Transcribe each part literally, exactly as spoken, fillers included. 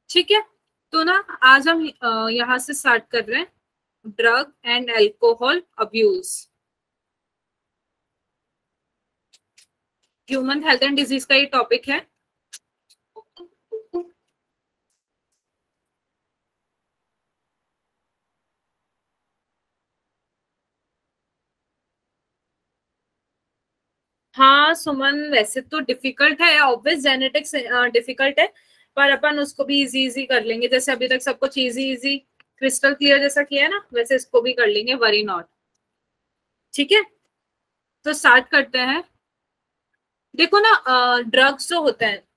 ठीक है, तो ना आज हम यहाँ से स्टार्ट कर रहे हैं, drug and alcohol abuse, human health and disease का ये टॉपिक है। हाँ सुमन, वैसे तो डिफिकल्ट है, ऑब्वियस जेनेटिक्स डिफिकल्ट है, पर अपन उसको भी इजी इजी कर लेंगे। जैसे अभी तक सब कुछ इजी इजी क्रिस्टल क्लियर जैसा किया है ना, वैसे इसको भी कर लेंगे, वरी नॉट। ठीक है, तो स्टार्ट करते हैं। देखो ना, ड्रग्स जो होते हैं,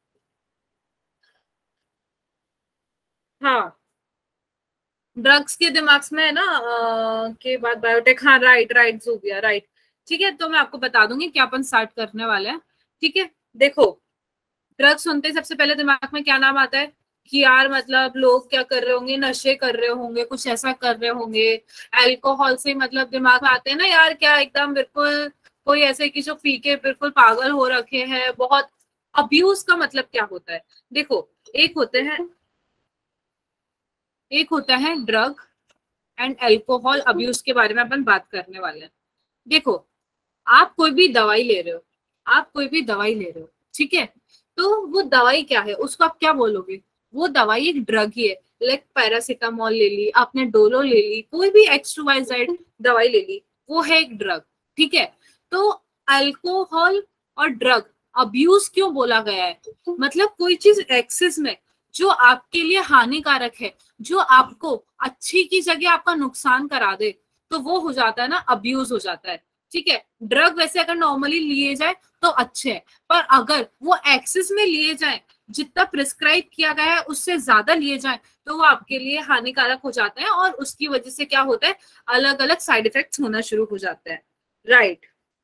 हाँ ड्रग्स के दिमाग में है ना, अ, के बाद बायोटेक, हाँ राइट राइट हो गया, राइट। ठीक है, तो मैं आपको बता दूंगी क्या अपन स्टार्ट करने वाले हैं। ठीक है, देखो, ड्रग्स सुनते ही सबसे पहले दिमाग में क्या नाम आता है कि यार मतलब लोग क्या कर रहे होंगे, नशे कर रहे होंगे, कुछ ऐसा कर रहे होंगे। अल्कोहल से मतलब दिमाग में आते हैं ना यार, क्या एकदम बिल्कुल कोई ऐसे कि जो पी के बिल्कुल पागल हो रखे हैं बहुत। अब्यूज का मतलब क्या होता है, देखो, एक होते हैं एक होता है ड्रग एंड अल्कोहल अब्यूज के बारे में अपन बात करने वाले हैं। देखो, आप कोई भी दवाई ले रहे हो, आप कोई भी दवाई ले रहे हो, ठीक है, तो वो दवाई क्या है, उसको आप क्या बोलोगे? वो दवाई एक ड्रग ही है। लाइक पैरासिटामोल ले ली आपने, डोलो ले ली, कोई भी एक्स टू वाई जेड दवाई ले ली, वो है एक ड्रग। ठीक है, तो अल्कोहल और ड्रग अब्यूज क्यों बोला गया है? मतलब कोई चीज एक्सेस में जो आपके लिए हानिकारक है, जो आपको अच्छी की जगह आपका नुकसान करा दे, तो वो हो जाता है ना, अब्यूज हो जाता है। ठीक है, ड्रग वैसे अगर नॉर्मली लिए जाए तो अच्छे है, पर अगर वो एक्सेस में लिए जाए, जितना प्रिस्क्राइब किया गया है उससे ज्यादा लिए जाए, तो वो आपके लिए हानिकारक हो जाता है, और उसकी वजह से क्या होता है, अलग अलग साइड इफेक्ट्स होना शुरू हो जाते हैं। राइट,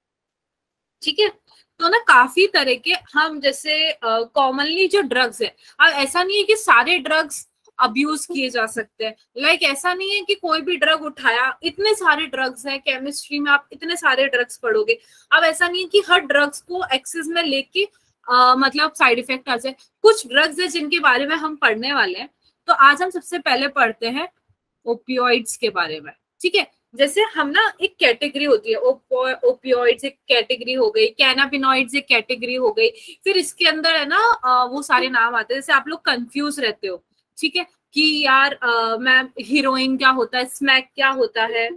ठीक है, तो ना काफी तरह के हम जैसे कॉमनली uh, जो ड्रग्स है, अब ऐसा नहीं है कि सारे ड्रग्स अब्यूज किए जा सकते हैं। लाइक like, ऐसा नहीं है कि कोई भी ड्रग उठाया, इतने सारे ड्रग्स हैं केमिस्ट्री में, आप इतने सारे ड्रग्स पढ़ोगे। अब ऐसा नहीं है कि हर ड्रग्स को एक्सेस में लेके uh, मतलब साइड इफेक्ट आ जाए। कुछ ड्रग्स है जिनके बारे में हम पढ़ने वाले हैं, तो आज हम सबसे पहले पढ़ते हैं ओपियोइड्स के बारे में। ठीक है, जैसे हम ना, एक कैटेगरी होती है, ओपियोइड्स एक कैटेगरी हो गई, कैनाबिनॉइड्स एक कैटेगरी हो गई, फिर इसके अंदर है ना वो सारे नाम आते हैं, जैसे आप लोग कंफ्यूज रहते हो। ठीक है, कि यार मैम हीरोइन क्या होता है, स्मैक क्या होता है,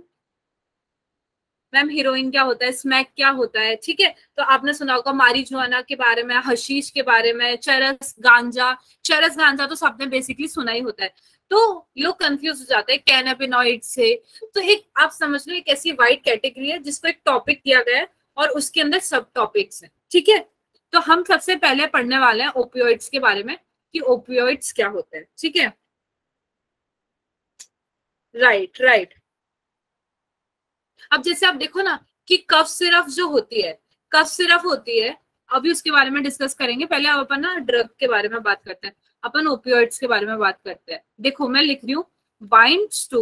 मैम हीरोइन क्या होता है, स्मैक क्या होता है। ठीक है, तो आपने सुना होगा मारिजुआना के बारे में, हशीश के बारे में, चरस गांजा। चरस गांजा तो सबने बेसिकली सुना ही होता है, तो लोग कंफ्यूज हो जाते हैं कैनाबिनॉइड से। तो एक आप समझ लो, एक ऐसी वाइड कैटेगरी है जिसको एक टॉपिक दिया गया है और उसके अंदर सब टॉपिक्स हैं। ठीक है, तो हम सबसे पहले पढ़ने वाले हैं ओपियोइड्स के बारे में, कि ओपियोइड्स क्या होते हैं। ठीक है, राइट राइट। अब जैसे आप देखो ना, कि कफ सिरप जो होती है, कफ सिरप होती है, अभी उसके बारे में डिस्कस करेंगे। पहले अब अपन ना ड्रग के बारे में बात करते हैं, अपन ओपियोइड्स के बारे में बात करते हैं। देखो मैं लिख रही हूँ, बाइंड्स टू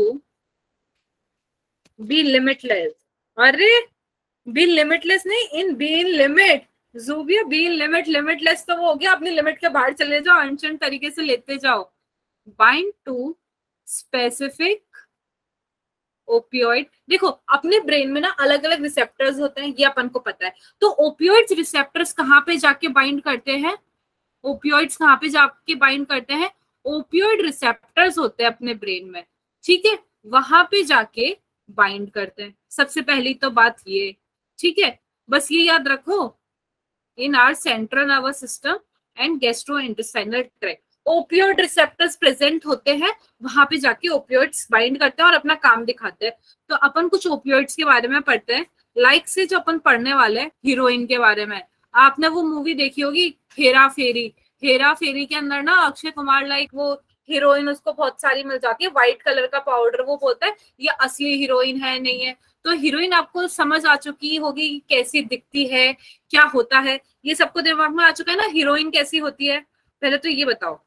बी लिमिटलेस। अरे, बी लिमिटलेस नहीं, in be in limit. Zubiya, be in limit, limitless तो वो हो गया, अपनी लिमिट के बाहर चले जाओ, अनशन तरीके से लेते जाओ। Bind to specific opioid. देखो, अपने ब्रेन में ना अलग अलग रिसेप्टर्स होते हैं, ये अपन को पता है। तो ओपियोइड्स रिसेप्टर्स कहाँ पे जाके बाइंड करते हैं, ओपियोइड्स कहाँ पे जाके बाइंड करते हैं, ओपियोइड रिसेप्टर्स होते हैं अपने ब्रेन में। ठीक है, वहां पे जाके बाइंड करते हैं, सबसे पहली तो बात ये। ठीक है, बस ये याद रखो, in our central nervous system and gastrointestinal tract opioid receptors present होते हैं, वहां पे जाके ओपियोइड्स बाइंड करते हैं और अपना काम दिखाते हैं। तो अपन कुछ ओपियोइड्स के बारे में पढ़ते हैं। लाइक से जो अपन पढ़ने वाले हैं हीरोइन के बारे में, आपने वो मूवी देखी होगी हेरा फेरी। हेरा फेरी के अंदर ना अक्षय कुमार, लाइक वो हीरोइन उसको बहुत सारी मिल जाती है, व्हाइट कलर का पाउडर, वो बोलता है ये असली हीरोइन है नहीं है। तो हीरोइन आपको समझ आ चुकी होगी कैसी दिखती है, क्या होता है, ये सबको दिमाग में आ चुका है ना, हीरोइन कैसी होती है। पहले तो ये बताओ,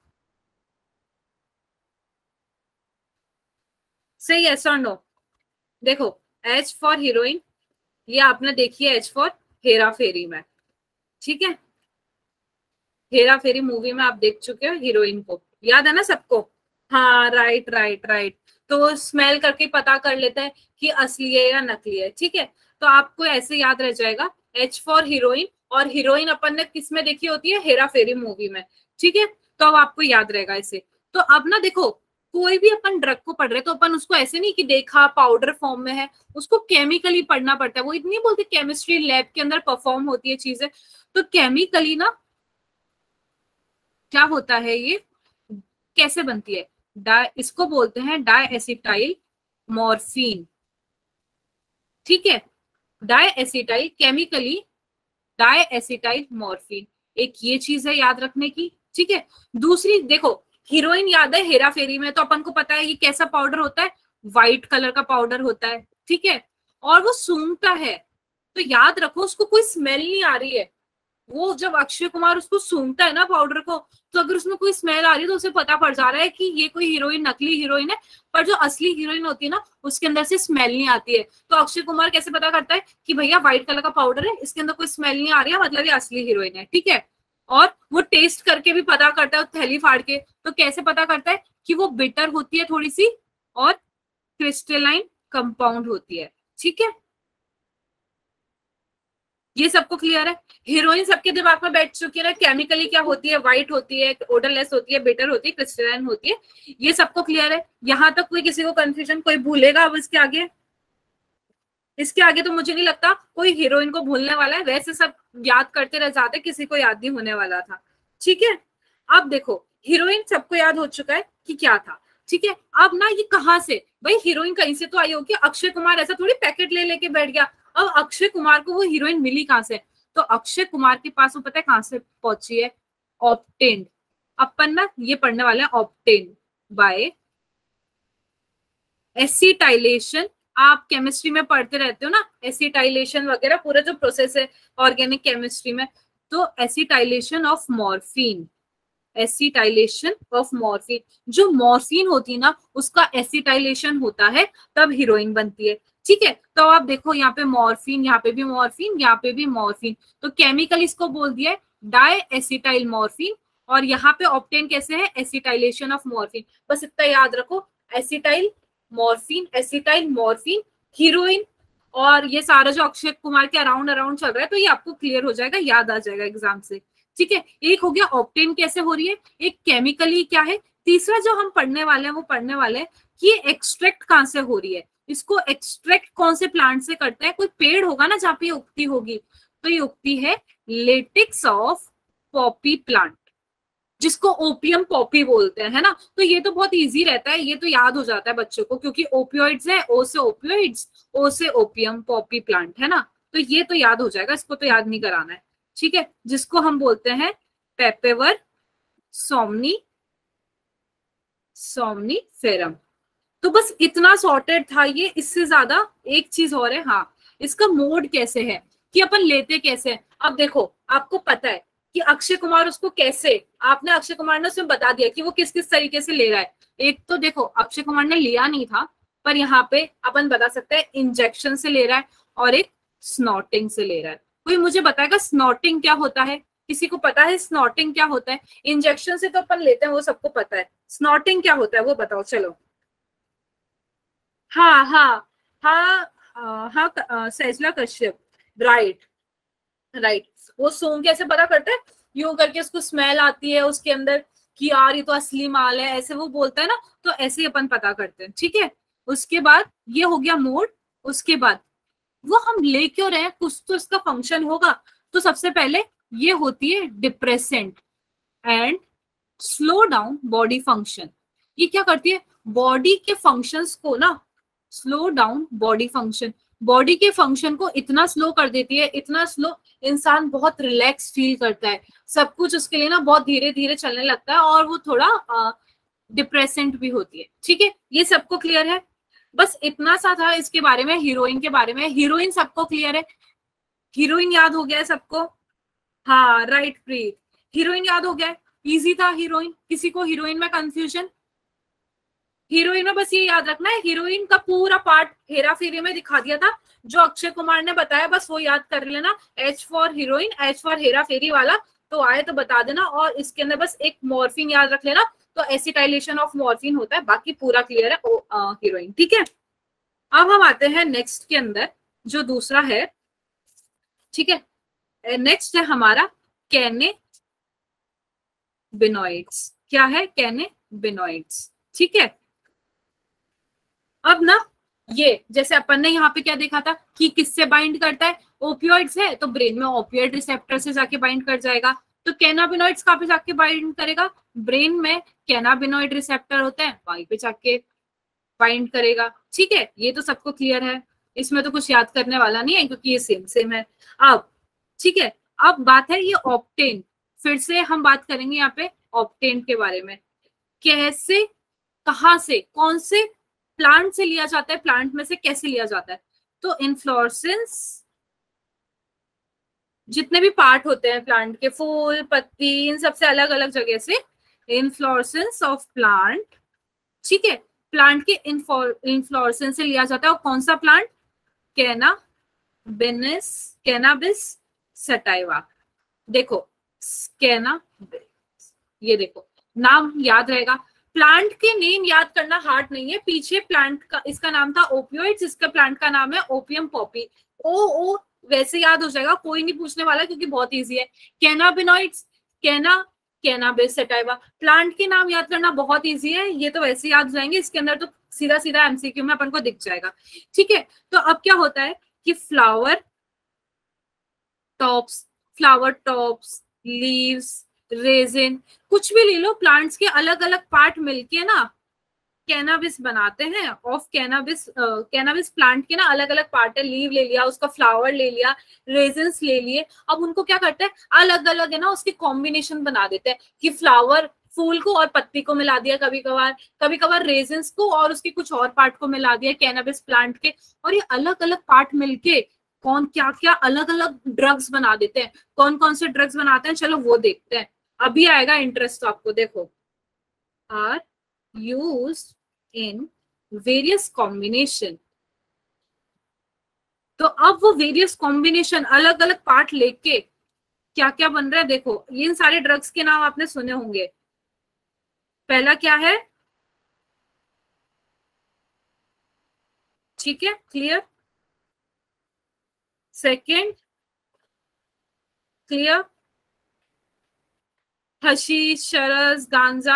सही है सर नो? देखो, एच फॉर हीरोइन, ये आपने देखी है, एच फॉर हेरा फेरी में। ठीक है, हेरा फेरी मूवी में आप देख चुके हो हीरोइन को। याद है ना सबको? हाँ राइट राइट राइट। तो स्मेल करके पता कर लेते हैं कि असली है या नकली है, ठीक है। तो आपको ऐसे याद रह जाएगा, एच फॉर हीरोइन, और हीरोइन अपन ने किस में देखी होती है? हेरा फेरी मूवी में, ठीक है। तो अब आपको याद रहेगा इसे। तो अब ना देखो, कोई भी अपन ड्रग को पढ़ रहे तो अपन उसको ऐसे नहीं कि देखा पाउडर फॉर्म में है, उसको केमिकली पढ़ना पड़ता है। वो इतनी बोलते केमिस्ट्री लैब के अंदर परफॉर्म होती है चीजें, तो केमिकली ना क्या होता है, ये कैसे बनती है? डाई, इसको बोलते हैं डाई एसिटाइल मॉर्फिन, ठीक है। Di acetyl, chemically di acetyl morphine, एक ये चीज है याद रखने की, ठीक है। दूसरी देखो, हीरोइन याद है हेरा फेरी में, तो अपन को पता है ये कैसा पाउडर होता है? व्हाइट कलर का पाउडर होता है, ठीक है। और वो सूंघता है, तो याद रखो उसको कोई स्मेल नहीं आ रही है। वो जब अक्षय कुमार उसको सूंघता है ना पाउडर को, तो अगर उसमें कोई स्मेल आ रही है तो उसे पता पड़ जा रहा है कि ये कोई हीरोइन नकली हीरोइन है। पर जो असली हीरोइन होती है ना, उसके अंदर से स्मेल नहीं आती है। तो अक्षय कुमार कैसे पता करता है कि भैया व्हाइट कलर का पाउडर है, इसके अंदर कोई स्मेल नहीं आ रही है, मतलब ये असली हीरोइन है, ठीक है। और वो टेस्ट करके भी पता करता है, थैली फाड़ के। तो कैसे पता करता है? कि वो बिटर होती है थोड़ी सी, और क्रिस्टलाइन कंपाउंड होती है, ठीक है। ये सबको क्लियर है? हीरोइन सबके दिमाग में बैठ चुकी है ना, केमिकली क्या होती है? व्हाइट होती है, ओडरलेस होती है, बिटर होती है, क्रिस्टलाइन होती है। ये सबको क्लियर है? यहाँ तक कोई किसी को कंफ्यूजन, कोई भूलेगा अब इसके आगे? इसके आगे तो मुझे नहीं लगता कोई हीरोइन को भूलने वाला है, वैसे सब याद करते रह जाते, किसी को याद नहीं होने वाला था, ठीक है। अब देखो, हीरोइन सबको याद हो चुका है कि क्या था, ठीक है। अब ना ये कहाँ से, भाई हीरोइन कहीं से तो आई होगी, अक्षय कुमार ऐसा थोड़ी पैकेट ले लेके बैठ गया। अब अक्षय कुमार को वो हीरोइन मिली कहाँ से? तो अक्षय कुमार के पास वो पता है कहाँ से पहुंची है? ऑब्टेन्ड। अपन ना ये पढ़ने वाले हैं, ऑब्टेन्ड बाय एसिटाइलेशन। आप केमिस्ट्री में पढ़ते रहते हो ना, एसिटाइलेशन वगैरह पूरा जो प्रोसेस है ऑर्गेनिक केमिस्ट्री में। तो acetylation of morphine, acetylation of morphine, जो मॉर्फिन होती है ना उसका एसिटाइलेशन होता है, तब हीरोइन बनती है, ठीक है। तो आप देखो यहाँ पे मॉर्फिन, यहाँ पे भी मॉर्फिन, यहाँ पे भी मॉर्फिन, तो केमिकल इसको बोल दिया है डाई एसिटाइल मॉर्फिन। और यहाँ पे ऑब्टेन कैसे है? Acetylation of morphine. बस इतना याद रखो, acetyl morphine, acetyl morphine, heroin, और ये सारा जो अक्षय कुमार के अराउंड अराउंड चल रहा है, तो ये आपको क्लियर हो जाएगा, याद आ जाएगा एग्जाम से, ठीक है। एक हो गया ऑब्टेन कैसे हो रही है, एक केमिकली क्या है। तीसरा जो हम पढ़ने वाले हैं वो पढ़ने वाले हैं कि ये एक्सट्रैक्ट कहाँ से हो रही है। इसको एक्सट्रैक्ट कौन से प्लांट से करते हैं? कोई पेड़ होगा ना जहाँ पे ये उगती होगी, तो ये उगती है लेटेक्स ऑफ पॉपी प्लांट, जिसको ओपियम पॉपी बोलते हैं, है ना। तो ये तो बहुत इजी रहता है, ये तो याद हो जाता है बच्चों को, क्योंकि ओपियोइड्स है, ओ से ओपियोइड्स, ओ से ओपियम, पॉपी प्लांट, है ना। तो ये तो याद हो जाएगा, इसको तो याद नहीं कराना है, ठीक है। जिसको हम बोलते हैं पेपेवर सोमनी, सोमनीफेरम। तो बस इतना सॉर्टेड था ये, इससे ज्यादा एक चीज और है, हाँ, इसका मोड कैसे है, कि अपन लेते कैसे हैं। अब देखो, आपको पता है कि अक्षय कुमार उसको कैसे, आपने अक्षय कुमार ने उसमें बता दिया कि वो किस किस तरीके से ले रहा है। एक तो देखो, अक्षय कुमार ने लिया नहीं था, पर यहाँ पे अपन बता सकते हैं इंजेक्शन से ले रहा है, और एक स्नॉटिंग से ले रहा है। कोई मुझे बताएगा स्नॉटिंग क्या होता है? किसी को पता है स्नॉटिंग क्या होता है? इंजेक्शन से तो अपन लेते हैं, वो सबको पता है, स्नॉटिंग क्या होता है वो बताओ चलो। हाँ हाँ हाँ हाँ हाँ, सैजला कश्यप, राइट राइट। वो सूंघ कैसे पता करता है? यूं करके उसको स्मेल आती है उसके अंदर कि यार ये तो असली माल है, ऐसे वो बोलता है ना, तो ऐसे ही अपन पता करते हैं, ठीक है। उसके बाद ये हो गया मोड। उसके बाद वो हम ले क्यों रहे हैं, कुछ तो इसका फंक्शन होगा। तो सबसे पहले ये होती है depressant and slow down body function. ये क्या करती है? बॉडी के फंक्शंस को ना slow down body function, body के फंक्शन को इतना स्लो कर देती है, इतना स्लो, इंसान बहुत रिलैक्स फील करता है, सब कुछ उसके लिए ना बहुत धीरे धीरे चलने लगता है, और वो थोड़ा डिप्रेसेंट भी होती है, ठीक है। ये सबको क्लियर है? बस इतना सा था इसके बारे में, हीरोइन के बारे में। हीरोइन सबको क्लियर है? हीरोइन याद हो गया है सबको? हाँ राइट प्रीत, हीरोइन याद हो गया है, इजी था हीरोइन। किसी को हीरोइन में कंफ्यूजन? हीरोइन में बस ये याद रखना है, हीरोइन का पूरा पार्ट हेरा फेरी में दिखा दिया था, जो अक्षय कुमार ने बताया बस वो याद कर लेना। H for heroin, H for Hera Pheri वाला, तो आए तो बता देना। और इसके अंदर बस एक मॉर्फिन याद रख लेना, तो एसिटाइलेशन ऑफ मॉर्फिन होता है, बाकी पूरा क्लियर है हीरोइन। ठीक है, अब हम आते हैं नेक्स्ट के अंदर जो दूसरा है। ठीक है, नेक्स्ट है हमारा कैनेबिनॉइड्स। क्या है? कैनेबिनॉइड्स। ठीक है, अब ना ये जैसे अपन ने यहाँ पे क्या देखा था कि किससे बाइंड करता है, ओपियोइड्स है तो ब्रेन में ओपियोइड रिसेप्टर से जाके बाइंड कर जाएगा। तो कैनाबिनॉइड्स कहाँ पे जाके बाइंड करेगा? ब्रेन में कैनाबिनॉइड रिसेप्टर होते हैं, वहीं पे जाके बाइंड करेगा। ठीक है, ये तो सबको क्लियर है, इसमें तो कुछ याद करने वाला नहीं है क्योंकि ये सेम सेम है। अब ठीक है, अब बात है ये ऑप्टेन, फिर से हम बात करेंगे यहाँ पे ऑप्टेन के बारे में। कैसे, कहाँ से, कौन से प्लांट से लिया जाता है, प्लांट में से कैसे लिया जाता है? तो इन्फ्लोरेसेंस, जितने भी पार्ट होते हैं प्लांट के, फूल, पत्ती, इन सबसे अलग अलग जगह से इन्फ्लोरेसेंस ऑफ प्लांट। ठीक है, प्लांट के इन्फ्लोरेसेंस से लिया जाता है। और कौन सा प्लांट? Cannabis, cannabis sativa. देखो कैना, ये देखो नाम याद रहेगा। प्लांट के नेम याद करना हार्ड नहीं है, पीछे प्लांट का, इसका नाम था ओपियोइड्स, इसका प्लांट का नाम है ओपियम पॉपी। ओ ओ वैसे याद हो जाएगा, कोई नहीं पूछने वाला क्योंकि बहुत इजी है। कैनाबिनॉइड्स, कैना, कैनाबिस सटाइवा। प्लांट के नाम याद करना बहुत इजी है, ये तो वैसे याद हो जाएंगे, इसके अंदर तो सीधा सीधा एमसीक्यू में अपन को दिख जाएगा। ठीक है, तो अब क्या होता है कि flower tops, flower tops, leaves, resin, कुछ भी ले लो, प्लांट्स के अलग अलग पार्ट मिलके ना कैनाबिस बनाते हैं। ऑफ कैनाबिस, कैनाबिस प्लांट के ना अलग अलग पार्ट है, लीव ले लिया, उसका फ्लावर ले लिया, रेजिन्स ले लिए। अब उनको क्या करते हैं, अलग अलग है ना उसकी कॉम्बिनेशन बना देते हैं कि फ्लावर, फूल को और पत्ती को मिला दिया, कभी कभार कभी कभार रेजिन्स को और उसकी कुछ और पार्ट को मिला दिया कैनाबिस प्लांट के, और ये अलग अलग पार्ट मिलके कौन क्या क्या अलग अलग ड्रग्स बना देते हैं। कौन कौन से ड्रग्स बनाते हैं, चलो वो देखते हैं, अभी आएगा इंटरेस्ट आपको। देखो, are used in various combination. तो अब वो वेरियस कॉम्बिनेशन, अलग अलग पार्ट लेके क्या क्या बन रहा है, देखो इन सारे ड्रग्स के नाम आपने सुने होंगे। पहला क्या है? ठीक है, क्लियर। Second, clear. हशीश, चरस, गांजा,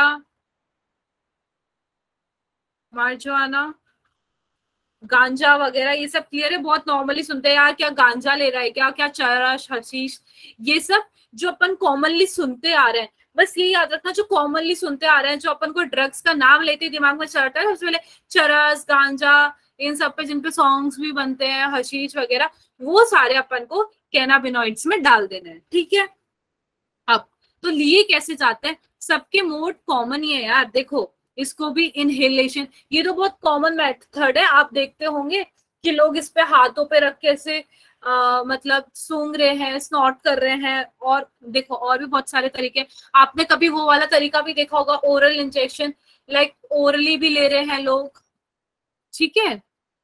मार्जुआना, गांजा वगैरह, ये सब क्लियर है, बहुत नॉर्मली सुनते हैं यार, क्या गांजा ले रहा है क्या, क्या चरस, हशीश, ये सब जो अपन कॉमनली सुनते आ रहे हैं। बस ये याद रखना, जो कॉमनली सुनते आ रहे हैं, जो अपन को ड्रग्स का नाम लेते दिमाग में चढ़ता है, सबसे पहले चरस, गांजा, इन सब पे जिनपे सॉन्ग्स भी बनते हैं, हशीश वगैरह, वो सारे अपन को कैनाबिनॉइड्स में डाल देने हैं। ठीक है, अब तो लिए कैसे जाते हैं, सबके मोड कॉमन ही है यार। देखो इसको भी इनहेलेशन, ये तो बहुत कॉमन मेथड है, आप देखते होंगे कि लोग इस पे हाथों पे रख के ऐसे आ, मतलब सूंघ रहे हैं, स्नॉट कर रहे हैं, और देखो और भी बहुत सारे तरीके। आपने कभी वो वाला तरीका भी देखा होगा, ओरल इंजेक्शन, लाइक ओरली भी ले रहे हैं लोग। ठीक है,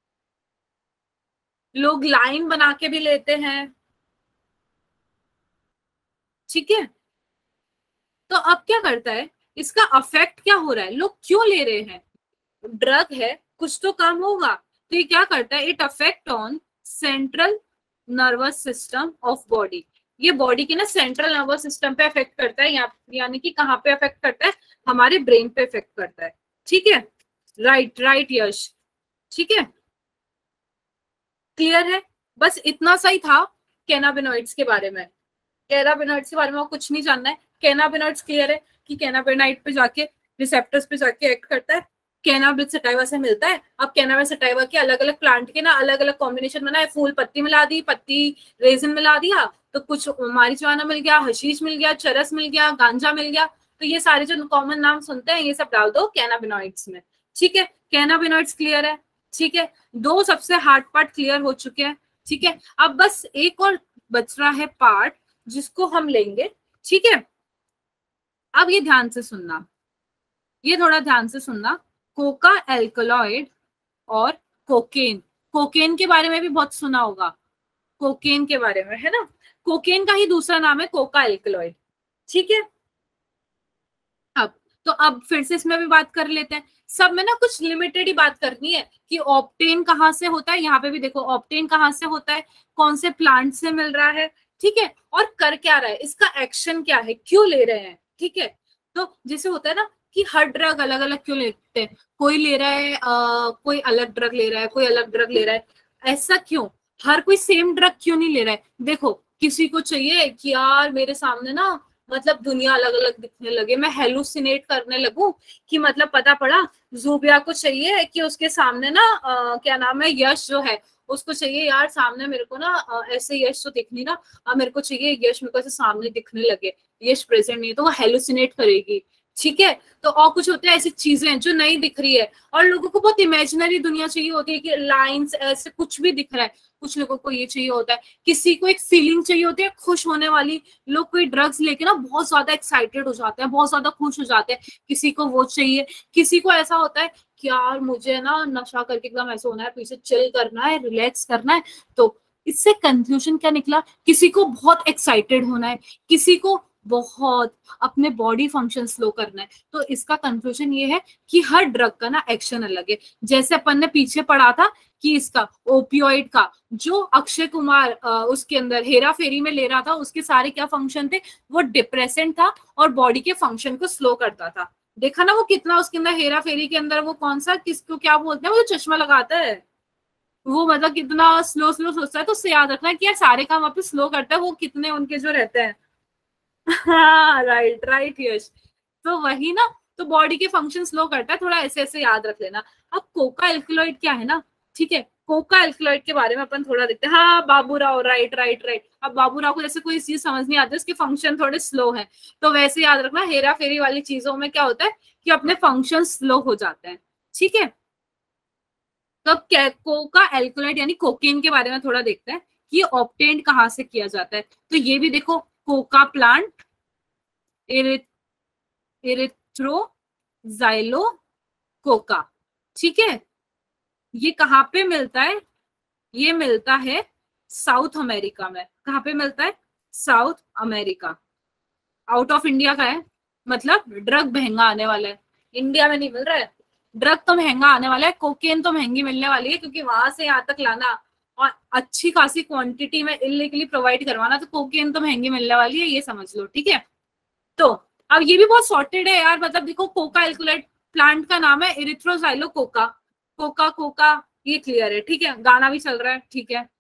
लोग लाइन बना के भी लेते हैं। ठीक है, तो अब क्या करता है, इसका अफेक्ट क्या हो रहा है, लोग क्यों ले रहे हैं, ड्रग है, कुछ तो काम होगा। तो ये क्या करता है, it affect on central nervous system of body. ये बॉडी की ना सेंट्रल नर्वस सिस्टम पे अफेक्ट करता है, यानी कि कहाँ पे अफेक्ट करता है, हमारे ब्रेन पे अफेक्ट करता है। ठीक है, राइट राइट यश, ठीक है, क्लियर है। बस इतना सा ही था कैनाबिनॉइड्स के बारे में। कैनाबिनॉइड्स के बारे में और कुछ नहीं जानना है, कैनाबिनॉइड्स क्लियर है कि कैनाबिनॉइड पे जाके रिसेप्टर्स पे जाके एक्ट करता है, कैनाबिस सटाइवा से मिलता है। अब कैनाबिस सटाइवा के अलग अलग प्लांट के ना अलग अलग कॉम्बिनेशन बनाए, फूल पत्ती मिला दी, पत्ती रेजिन मिला दिया, तो कुछ मारिजुआना मिल गया, हशीश मिल गया, चरस मिल गया, गांजा मिल गया। तो ये सारे जो कॉमन नाम सुनते हैं ये सब डाल दो कैनाबिनॉइड्स में। ठीक है, कैनाबिनॉइड्स क्लियर है। ठीक है, दो सबसे हार्ड पार्ट क्लियर हो चुके हैं। ठीक है, अब बस एक और बच रहा है पार्ट जिसको हम लेंगे। ठीक है, अब ये ध्यान से सुनना, ये थोड़ा ध्यान से सुनना, कोका एल्कलॉइड और कोकेन। कोकेन के बारे में भी बहुत सुना होगा, कोकेन के बारे में, है ना। कोकेन का ही दूसरा नाम है कोका एल्कलॉइड। ठीक है, अब तो अब फिर से इसमें भी बात कर लेते हैं। सब में ना कुछ लिमिटेड ही बात करनी है कि ऑप्टेन कहाँ से होता है, यहाँ पे भी देखो ऑप्टेन कहाँ से होता है, कौन से प्लांट से मिल रहा है, ठीक है, और कर क्या रहा है, इसका एक्शन क्या है, क्यों ले रहे हैं, ठीक है। तो जैसे होता है ना कि हर ड्रग अलग अलग क्यों लेते हैं, कोई ले रहा है आ, कोई अलग ड्रग ले रहा है, कोई अलग ड्रग ले रहा है, ऐसा क्यों, हर कोई सेम ड्रग क्यों नहीं ले रहा है। देखो किसी को चाहिए कि यार मेरे सामने ना मतलब दुनिया अलग अलग दिखने लगे, मैं हेलुसिनेट करने लगूं, कि मतलब पता पड़ा जूबिया को चाहिए कि उसके सामने ना आ, क्या नाम है, यश जो है उसको चाहिए यार सामने मेरे को ना आ, ऐसे यश तो दिख नहीं ना, आ, मेरे को चाहिए यश मेरे को ऐसे सामने दिखने लगे, यश प्रेजेंट नहीं है, तो वो हेलुसिनेट करेगी, ठीक है। तो और कुछ होते हैं ऐसी चीजें जो नहीं दिख रही है, और लोगों को बहुत इमेजिनरी दुनिया चाहिए होती है कि लाइंस ऐसे कुछ भी दिख रहा है, कुछ लोगों को ये चाहिए होता है, किसी को एक फीलिंग चाहिए होती है खुश होने वाली, लोग कोई ड्रग्स लेके ना बहुत ज्यादा एक्साइटेड हो जाते हैं, बहुत ज्यादा खुश हो जाते हैं, किसी को वो चाहिए, किसी को ऐसा होता है कि यार मुझे ना नशा करके एकदम ऐसा होना है, पीछे चिल करना है, रिलैक्स करना है। तो इससे कंक्लूजन क्या निकला, किसी को बहुत एक्साइटेड होना है, किसी को बहुत अपने बॉडी फंक्शन स्लो करना है। तो इसका कंक्लूजन ये है कि हर ड्रग का ना एक्शन अलग है। जैसे अपन ने पीछे पढ़ा था कि इसका ओपियोइड का जो अक्षय कुमार उसके अंदर हेरा फेरी में ले रहा था, उसके सारे क्या फंक्शन थे, वो डिप्रेसेंट था और बॉडी के फंक्शन को स्लो करता था। देखा ना वो कितना उसके अंदर हेरा फेरी के अंदर वो कौन सा किसको क्या बोलते हैं, वो जो चश्मा लगाता है वो मतलब कितना स्लो स्लो सोचता है। तो उससे याद रखना है कि यार सारे काम आप स्लो करता है, वो कितने उनके जो रहते हैं। हाँ राइट राइट यश, तो वही ना, तो बॉडी के फंक्शन स्लो करता है, थोड़ा ऐसे ऐसे याद रख लेना। अब कोका एल्कलॉइड क्या है ना, ठीक है, कोका एल्कलॉइड के बारे में अपन थोड़ा देखते हैं। हाँ बाबूराव, राइट राइट राइट। अब बाबूराव को जैसे कोई चीज समझ नहीं आती, उसके फंक्शन थोड़े स्लो है, तो वैसे याद रखना हेरा फेरी वाली चीजों में क्या होता है कि अपने फंक्शन स्लो हो जाते हैं, ठीक है। तो कोका एल्कलॉइड यानी कोकेन के बारे में थोड़ा देखते हैं कि ऑब्टेन्ड कहाँ से किया जाता है। तो ये भी देखो, कोका प्लांट, इरिथ्रोजाइलो कोका, ठीक है, ये कहाँ पे मिलता है, ये मिलता है साउथ अमेरिका में। कहाँ पे मिलता है, South America, out of India का है, मतलब ड्रग महंगा आने वाला है, इंडिया में नहीं मिल रहा है, ड्रग तो महंगा आने वाला है, कोकेन तो महंगी मिलने वाली है, क्योंकि वहां से यहाँ तक लाना और अच्छी खासी क्वांटिटी में इलीगली प्रोवाइड करवाना, तो कोकेन तो महंगी मिलने वाली है, ये समझ लो, ठीक है। तो अब ये भी बहुत सॉर्टेड है यार, मतलब देखो कोका एल्कुलेट प्लांट का नाम है इरिथ्रोजाइलो कोका, कोका कोका, ये क्लियर है, ठीक है, गाना भी चल रहा है, ठीक है।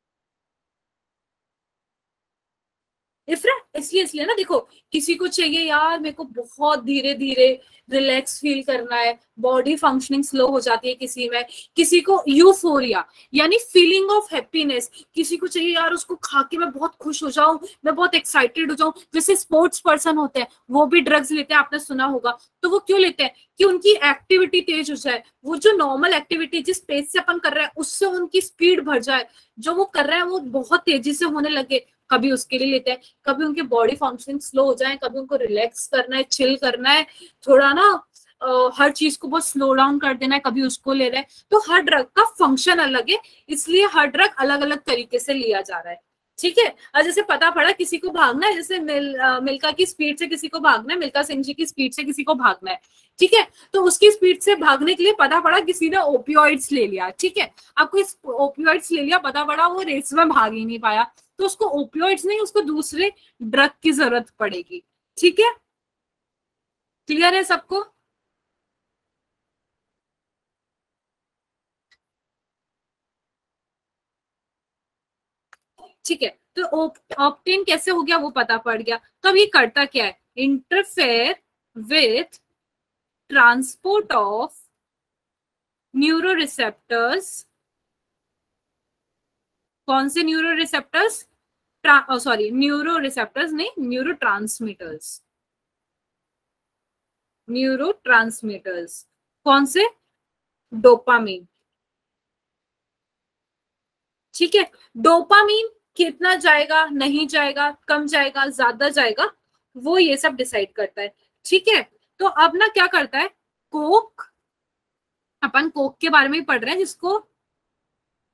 इफ्रा इसलिए इसलिए ना देखो, किसी को चाहिए यार मेरे को बहुत धीरे धीरे रिलैक्स फील करना है, बॉडी फंक्शनिंग स्लो हो जाती है किसी में, किसी को यूफोरिया यानी फीलिंग ऑफ हैप्पीनेस, किसी को चाहिए यार उसको खा के मैं बहुत खुश हो जाऊं, मैं बहुत एक्साइटेड हो जाऊं। जैसे स्पोर्ट्स पर्सन होते हैं वो भी ड्रग्स लेते हैं, आपने सुना होगा। तो वो क्यों लेते हैं, कि उनकी एक्टिविटी तेज हो जाए, वो जो नॉर्मल एक्टिविटी जिस पेज से अपन कर रहे हैं उससे उनकी स्पीड बढ़ जाए, जो वो कर रहे हैं वो बहुत तेजी से होने लगे, कभी उसके लिए लेते हैं, कभी उनके बॉडी फंक्शनिंग स्लो हो जाए, कभी उनको रिलैक्स करना है, चिल करना है, थोड़ा ना आ, हर चीज को बहुत स्लो डाउन कर देना है, कभी उसको ले रहे हैं। तो हर ड्रग का फंक्शन अलग है, इसलिए हर ड्रग अलग अलग तरीके से लिया जा रहा है, ठीक है। और जैसे पता पड़ा किसी को भागना है, जैसे मिल, आ, मिल्का की स्पीड से किसी को भागना है, मिल्का सिंह जी की स्पीड से किसी को भागना है, ठीक है, तो उसकी स्पीड से भागने के लिए पता पड़ा किसी ने ओपियोइड्स ले लिया, ठीक है। आपको ओपियोइड्स ले लिया, पता पड़ा वो रेस में भाग ही नहीं पाया, तो उसको ओपियोइड्स नहीं, उसको दूसरे ड्रग की जरूरत पड़ेगी, ठीक है। क्लियर है सबको, ठीक है। तो ऑप्टेन कैसे हो गया वो पता पड़ गया। तो अब ये करता क्या है, interfere with transport of neuro receptors, कौन से neuro receptors, sorry neuro receptors नहीं, न्यूरो ट्रांसमीटर्स, न्यूरो ट्रांसमीटर्स कौन से, डोपामीन, ठीक है। डोपामीन कितना जाएगा, नहीं जाएगा, कम जाएगा, ज्यादा जाएगा, वो ये सब डिसाइड करता है, ठीक है। तो अब ना क्या करता है, कोक, अपन कोक के बारे में ही पढ़ रहे हैं जिसको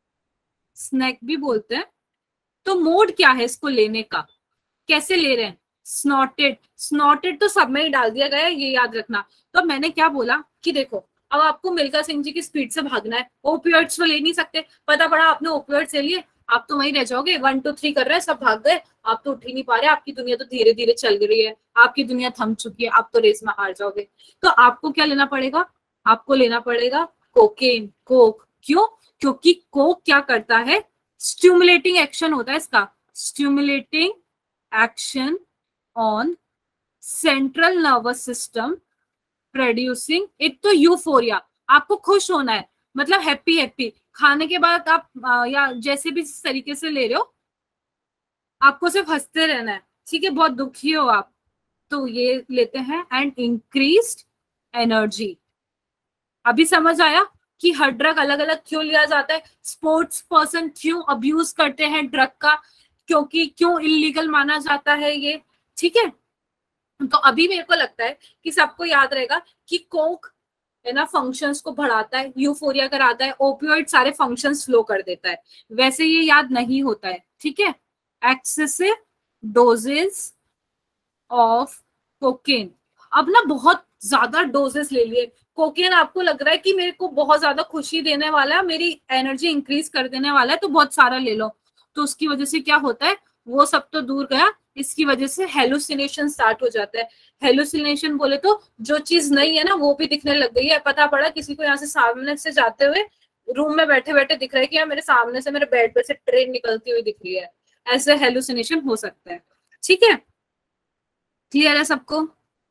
स्नैक भी बोलते हैं। तो मोड क्या है इसको लेने का, कैसे ले रहे हैं, स्नॉटेड, स्नॉटेड तो सब में ही डाल दिया गया है, ये याद रखना। तो मैंने क्या बोला कि देखो अब आपको मिल्खा सिंह जी की स्पीड से भागना है, ओपियोइड्स तो ले नहीं सकते, पता पड़ा आपने ओपियोइड्स ले लिए, आप तो वहीं रह जाओगे, वन टू थ्री कर रहे हैं सब भाग गए, आप तो उठ ही नहीं पा रहे, आपकी दुनिया तो धीरे धीरे चल रही है, आपकी दुनिया थम चुकी है, आप तो रेस में हार जाओगे। तो आपको क्या लेना पड़ेगा, आपको लेना पड़ेगा कोकेन, कोक। क्यों? क्योंकि कोक क्या करता है, स्टिमुलेटिंग एक्शन होता है इसका, stimulating action on central nervous system producing, एक तो यूफोरिया, आपको खुश होना है, मतलब हैप्पी हैप्पी, खाने के बाद आप आ, या जैसे भी तरीके से ले रहे हो, आपको सिर्फ हंसते रहना है, ठीक है, बहुत दुखी हो आप तो ये लेते हैं। And increased energy. अभी समझ आया कि हर ड्रग अलग अलग क्यों लिया जाता है, स्पोर्ट्स पर्सन क्यों अब्यूज करते हैं ड्रग का, क्योंकि क्यों इलीगल माना जाता है ये, ठीक है। तो अभी मेरे को लगता है कि सबको याद रहेगा कि कोक है ना फंक्शंस को बढ़ाता है, यूफोरिया कराता है, ओपियोइड सारे फंक्शंस स्लो कर देता है, वैसे ये याद नहीं होता है, ठीक है। एक्सेसिव डोजेस ऑफ कोकेन, अब ना बहुत ज्यादा डोजेस ले लिए, कोकेन आपको लग रहा है कि मेरे को बहुत ज्यादा खुशी देने वाला है, मेरी एनर्जी इंक्रीज कर देने वाला है, तो बहुत सारा ले लो, तो उसकी वजह से क्या होता है, वो सब तो दूर गया, इसकी वजह से हेलुसिनेशन स्टार्ट हो जाता है। हेलुसिनेशन बोले तो जो चीज नहीं है ना वो भी दिखने लग गई है, पता पड़ा किसी को यहाँ से सामने से जाते हुए रूम में बैठे बैठे दिख रहा है कि यार मेरे सामने से मेरे बेड पे से ट्रेन निकलती हुई दिख रही है, ऐसे हेलुसिनेशन हो सकता है, ठीक है। क्लियर है सबको?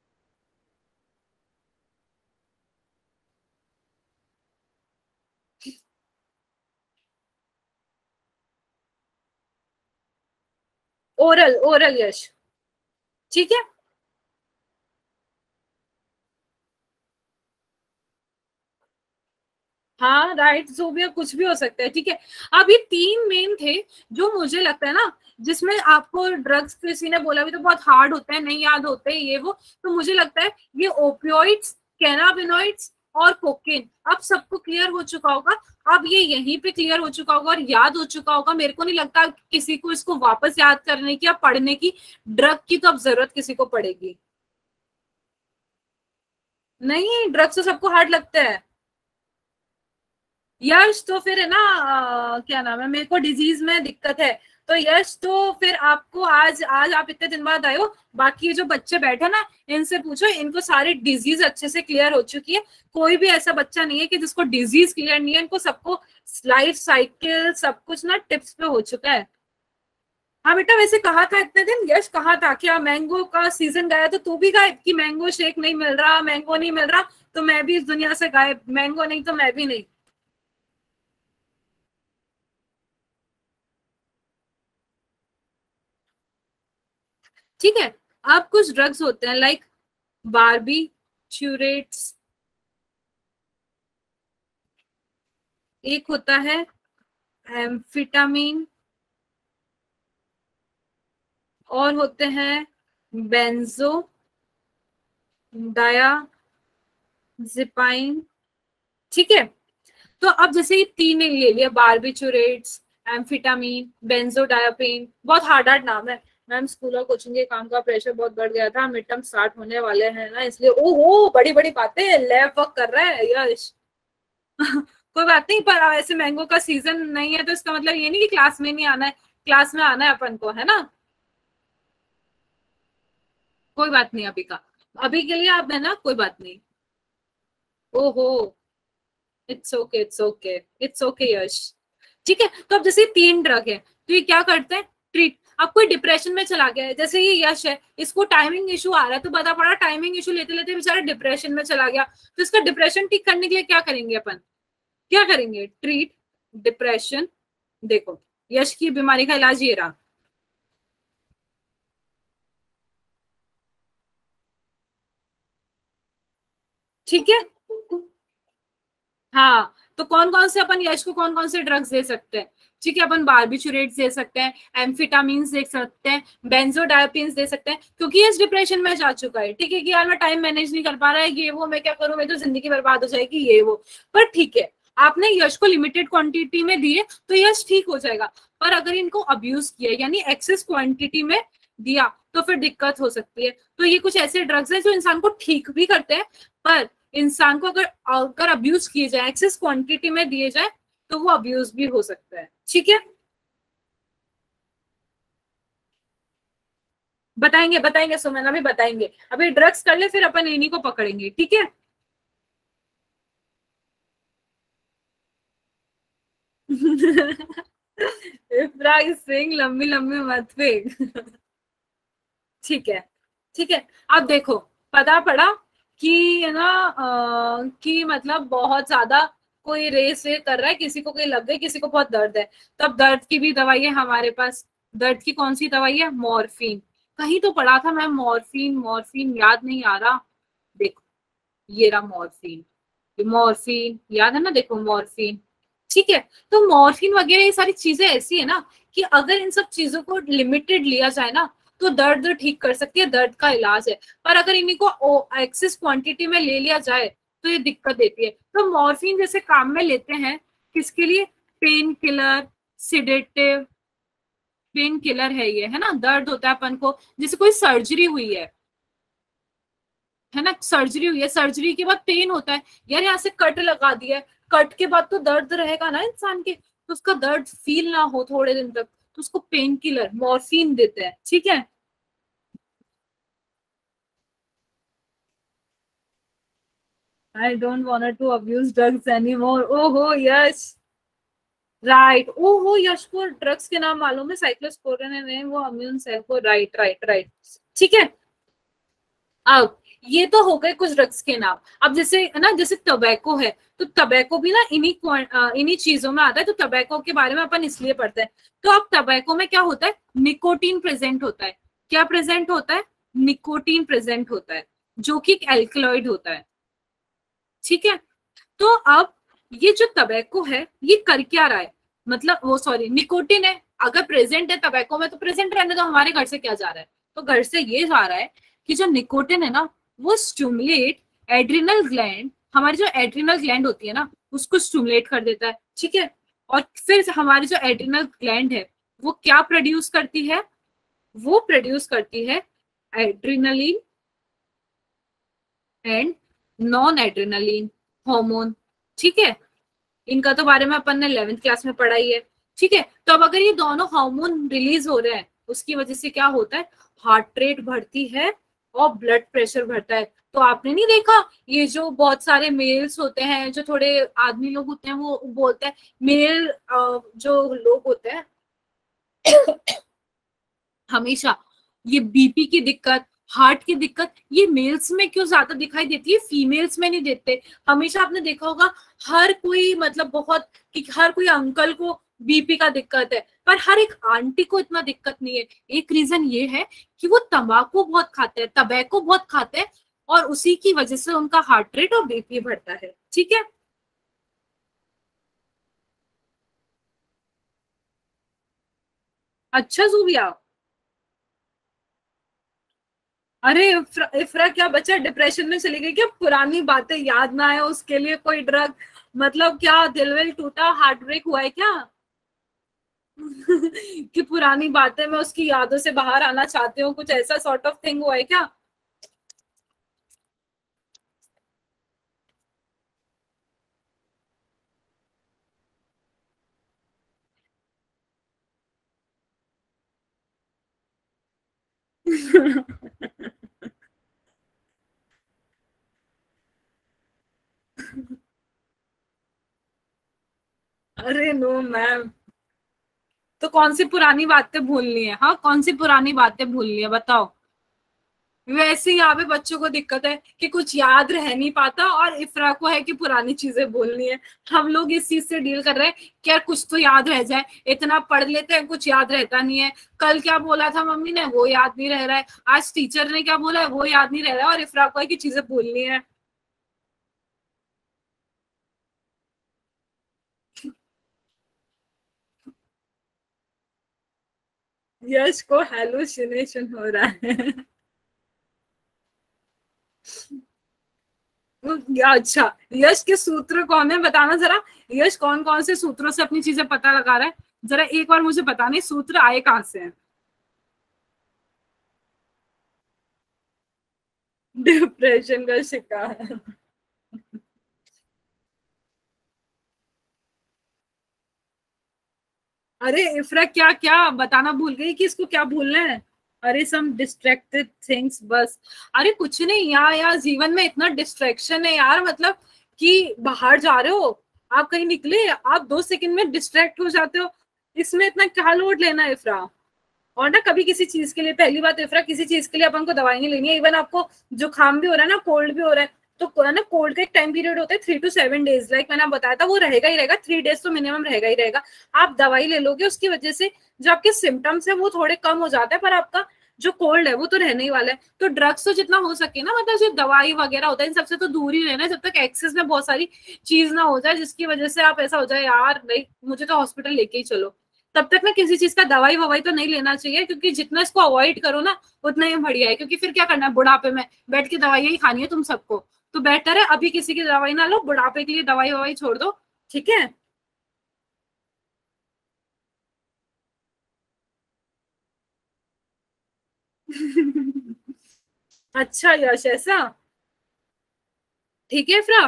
ओरल, ओरल यश, ठीक है। हाँ राइट, जो भी है, कुछ भी हो सकता है, ठीक है। अब ये तीन मेन थे जो मुझे लगता है ना, जिसमें आपको ड्रग्स किसी ने बोला भी तो बहुत हार्ड होता है, नहीं याद होते ये वो, तो मुझे लगता है ये ओपियोइड्स, कैनाबिनॉइड्स और कोकेन, अब सबको क्लियर हो चुका होगा, अब ये यहीं पे क्लियर हो चुका होगा और याद हो चुका होगा। मेरे को नहीं लगता किसी को इसको वापस याद करने की या पढ़ने की, ड्रग की तो अब जरूरत किसी को पड़ेगी नहीं, ड्रग्स तो सबको हार्ड लगता है। यश तो फिर है ना, अ, क्या नाम है, मेरे को डिजीज में दिक्कत है, तो यश तो फिर आपको आज आज आप इतने दिन बाद आए हो, बाकी जो बच्चे बैठे ना इनसे पूछो, इनको सारी डिजीज अच्छे से क्लियर हो चुकी है, कोई भी ऐसा बच्चा नहीं है कि जिसको डिजीज क्लियर नहीं है, इनको सबको लाइफ साइकिल सब कुछ ना टिप्स पे हो चुका है। हाँ बेटा, वैसे कहा था इतने दिन, यश कहा था क्या मैंगो का सीजन गया, तो तू भी गायब कि मैंगो शेक नहीं मिल रहा, मैंगो नहीं मिल रहा, तो मैं भी इस दुनिया से गायब, मैंगो नहीं तो मैं भी नहीं। ठीक है। अब कुछ ड्रग्स होते हैं लाइक बारबीट्यूरेट्स, एक होता है एम्फिटामिन, और होते हैं बेंजो डायाजिपाइन, ठीक है। तो अब जैसे ये तीन ले लिया, बारबीट्यूरेट्स, एम्फिटामिन, बेंजोडायापिन, बहुत हार्ड हार्ड नाम है। मैम स्कूल और कोचिंग के काम का प्रेशर बहुत बढ़ गया था, मिड टर्म स्टार्ट होने वाले हैं ना, इसलिए ओहो बड़ी बड़ी बातें, लैब वर्क कर रहा है यश। कोई बात नहीं, पर ऐसे मैंगो का सीजन नहीं है तो इसका मतलब ये नहीं कि क्लास में नहीं आना है, क्लास में आना है अपन को, है ना। कोई बात नहीं, अभी का अभी के लिए आप है ना, कोई बात नहीं। ओहो, it's okay it's okay it's okay Yash, ठीक है। तो अब जैसे तीन ड्रग है तो ये क्या करते हैं, ट्रीट। अब कोई डिप्रेशन में चला गया है, जैसे ये यश है, इसको टाइमिंग इशू आ रहा है, तो बता पड़ा टाइमिंग इशू लेते लेते बेचारा डिप्रेशन में चला गया, तो इसका डिप्रेशन ठीक करने के लिए क्या करेंगे अपन, क्या करेंगे, ट्रीट डिप्रेशन। देखो यश की बीमारी का इलाज ये रहा, ठीक है। हाँ, तो कौन कौन से अपन यश को कौन कौन से ड्रग्स दे सकते हैं, ठीक है, अपन बारबिचुरेट्स दे सकते हैं, एम्फिटामिन दे सकते हैं, बेंजोडायपिन्स दे सकते हैं, क्योंकि यश डिप्रेशन में जा चुका है, ठीक है, कि यार मैं टाइम मैनेज नहीं कर पा रहा है, ये वो मैं क्या करूं, मेरी तो जिंदगी बर्बाद हो जाएगी ये वो, पर ठीक है आपने यश को लिमिटेड क्वांटिटी में दिए तो यश ठीक हो जाएगा। पर अगर इनको अब्यूज किया यानी एक्सेस क्वांटिटी में दिया तो फिर दिक्कत हो सकती है। तो ये कुछ ऐसे ड्रग्स हैं जो इंसान को ठीक भी करते हैं, पर इंसान को अगर अगर अब्यूज किए जाए, एक्सेस क्वांटिटी में दिए जाए, तो वो अब्यूज भी हो सकता है। ठीक है, बताएंगे बताएंगे सुमन, अभी बताएंगे। अभी ड्रग्स कर ले, फिर अपन इन्हीं को पकड़ेंगे। ठीक है। इफ्राज सिंह लंबी लंबी मत फेंक। ठीक है, ठीक है। अब देखो, पता पड़ा कि है ना, अ, कि मतलब बहुत ज्यादा कोई रेस वे कर रहा है, किसी को कोई लग गई, किसी को बहुत दर्द है, तो अब दर्द की भी दवाई है हमारे पास। दर्द की कौन सी दवाई है? मॉर्फिन। कहीं तो पढ़ा था मैं, मॉर्फिन मॉर्फिन याद नहीं आ रहा। देखो, ये रहा मॉर्फिन। मॉर्फिन याद है ना, देखो मॉर्फिन। ठीक है। तो मॉर्फिन वगैरह ये सारी चीजें ऐसी है ना, कि अगर इन सब चीजों को लिमिटेड लिया जाए ना, तो दर्द ठीक कर सकती है, दर्द का इलाज है। पर अगर इन्हीं को एक्सेस क्वांटिटी में ले लिया जाए, तो ये दिक्कत देती है। तो मॉर्फिन जैसे काम में लेते हैं किसके लिए? Painkiller, sedative. Painkiller है ये, है ना। दर्द होता है अपन को, जैसे कोई सर्जरी हुई है है ना, सर्जरी हुई है, सर्जरी के बाद पेन होता है। यार यहाँ से कट लगा दिया है, कट के बाद तो दर्द रहेगा ना इंसान के, तो उसका दर्द फील ना हो थोड़े दिन तक, तो उसको पेन किलर मॉर्फिन देते हैं। ठीक है। I don't want to abuse drugs anymore. ओहो यश, राइट। ओहो यश को ड्रग्स के नाम मालूम है, साइक्लोस्पोरिन है वो इम्यून सेल को। Right right right. ठीक है। अब ये तो हो गए कुछ ड्रग्स के नाम। अब जैसे है ना, जैसे टबैको है, तो टबैको भी ना इन्हीं क्वा- इन्हीं चीजों में आता है। तो टबैको के बारे में अपन इसलिए पढ़ते हैं। तो अब टबैको में क्या होता है? निकोटीन प्रेजेंट होता है। क्या प्रेजेंट होता है? निकोटीन प्रेजेंट होता है, जो कि एक एल्कलॉइड होता है। ठीक है। तो अब ये जो टबैको है, ये कर क्या रहा है? मतलब वो सॉरी, निकोटिन है, अगर प्रेजेंट है टबैको में तो प्रेजेंट रहने दो, हमारे घर से क्या जा रहा है? तो घर से ये जा रहा है कि जो निकोटिन है ना, वो स्टिमुलेट एड्रिनल ग्लैंड, हमारी जो एड्रिनल ग्लैंड होती है ना, उसको स्टिमुलेट कर देता है। ठीक है। और फिर हमारी जो एड्रिनल ग्लैंड है, वो क्या प्रोड्यूस करती है? वो प्रोड्यूस करती है adrenaline and non adrenaline hormone. ठीक है। इनका तो बारे में अपन ने इलेवेंथ क्लास में पढ़ा ही है। ठीक है। तो अब अगर ये दोनों हार्मोन रिलीज हो रहे हैं, उसकी वजह से क्या होता है? हार्ट रेट बढ़ती है और ब्लड प्रेशर बढ़ता है। तो आपने नहीं देखा, ये जो बहुत सारे मेल्स होते हैं, जो थोड़े आदमी लोग होते हैं, वो बोलते हैं, मेल जो लोग होते हैं हमेशा, ये बीपी की दिक्कत, हार्ट की दिक्कत, ये मेल्स में क्यों ज्यादा दिखाई देती है, फीमेल्स में नहीं देते? हमेशा आपने देखा होगा, हर कोई मतलब बहुत, कि हर कोई अंकल को बीपी का दिक्कत है, पर हर एक आंटी को इतना दिक्कत नहीं है। एक रीजन ये है कि वो तंबाकू बहुत खाते हैं, टबैको बहुत खाते हैं, और उसी की वजह से उनका हार्ट रेट और बीपी बढ़ता है। ठीक है। अच्छा जूबिया। अरे इफ्रा, इफ्रा क्या बच्चा डिप्रेशन में चली गई क्या? पुरानी बातें याद ना आए उसके लिए कोई ड्रग? मतलब क्या दिल विल टूटा, हार्ट ब्रेक हुआ है क्या? कि पुरानी बातें मैं उसकी यादों से बाहर आना चाहती हूँ, कुछ ऐसा सॉर्ट ऑफ थिंग हुआ है क्या? अरे नो मैम। तो कौन सी पुरानी बातें भूलनी है? हाँ, कौन सी पुरानी बातें भूलनी है बताओ। वैसे यहाँ पे बच्चों को दिक्कत है कि कुछ याद रह नहीं पाता, और इफ्रा को है कि पुरानी चीजें बोलनी है। हम लोग इस चीज से डील कर रहे हैं कि यार कुछ तो याद रह जाए, इतना पढ़ लेते हैं, कुछ याद रहता नहीं है। कल क्या बोला था मम्मी ने, वो याद नहीं रह रहा है। आज टीचर ने क्या बोला है, वो याद नहीं रह रहा है, और इफ्रा को है कि चीजें भूलनी है। यश को हेलुसिनेशन हो रहा है। या अच्छा, यश के सूत्र कौन है बताना जरा। यश कौन कौन से सूत्रों से अपनी चीजें पता लगा रहा है? जरा एक बार मुझे बताने, सूत्र आए कहाँ से हैं? डिप्रेशन का शिकार। अरे इफ्रा क्या क्या बताना भूल गई कि इसको क्या भूलना है। अरे सम डिस्ट्रैक्टेड थिंग्स बस। अरे कुछ नहीं यार, यार जीवन में इतना डिस्ट्रैक्शन है यार, मतलब कि बाहर जा रहे हो, आप कहीं निकले, आप दो सेकंड में डिस्ट्रैक्ट हो जाते हो। इसमें इतना क्या लोड लेना है इफ्रा। और ना कभी किसी चीज के लिए, पहली बात इफ्रा, किसी चीज के लिए अपन को दवाई नहीं लेनी है। इवन आपको जुकाम भी हो रहा है ना, कोल्ड भी हो रहा है, तो है ना कोल्ड का एक टाइम पीरियड होता है three to seven days, like मैंने बताया था वो रहेगा ही रहेगा, थ्री डेज तो मिनिमम रहेगा ही रहेगा। आप दवाई ले लोगे, उसकी वजह से जो आपके सिम्टम्स है वो थोड़े कम हो जाते हैं, पर आपका जो कोल्ड है वो तो रहने ही वाला है। तो ड्रग्स तो जितना हो सके ना, मतलब जो दवाई वगैरह होता है इन सबसे तो दूर ही रहना है, जब तक एक्सेस में बहुत सारी चीज ना हो जाए जिसकी वजह से आप ऐसा हो जाए यार नहीं मुझे तो हॉस्पिटल लेके ही चलो। तब तक ना किसी चीज का दवाई ववाई तो नहीं लेना चाहिए, क्योंकि जितना इसको अवॉइड करो ना उतना ही बढ़िया है। क्योंकि फिर क्या करना है बुढ़ापे में बैठ के दवाइयां ही खानी है तुम सबको, तो बेटर है अभी किसी की दवाई ना लो, बुढ़ापे के लिए दवाई ववाई छोड़ दो। ठीक है। अच्छा यश ऐसा। ठीक है फ्रा।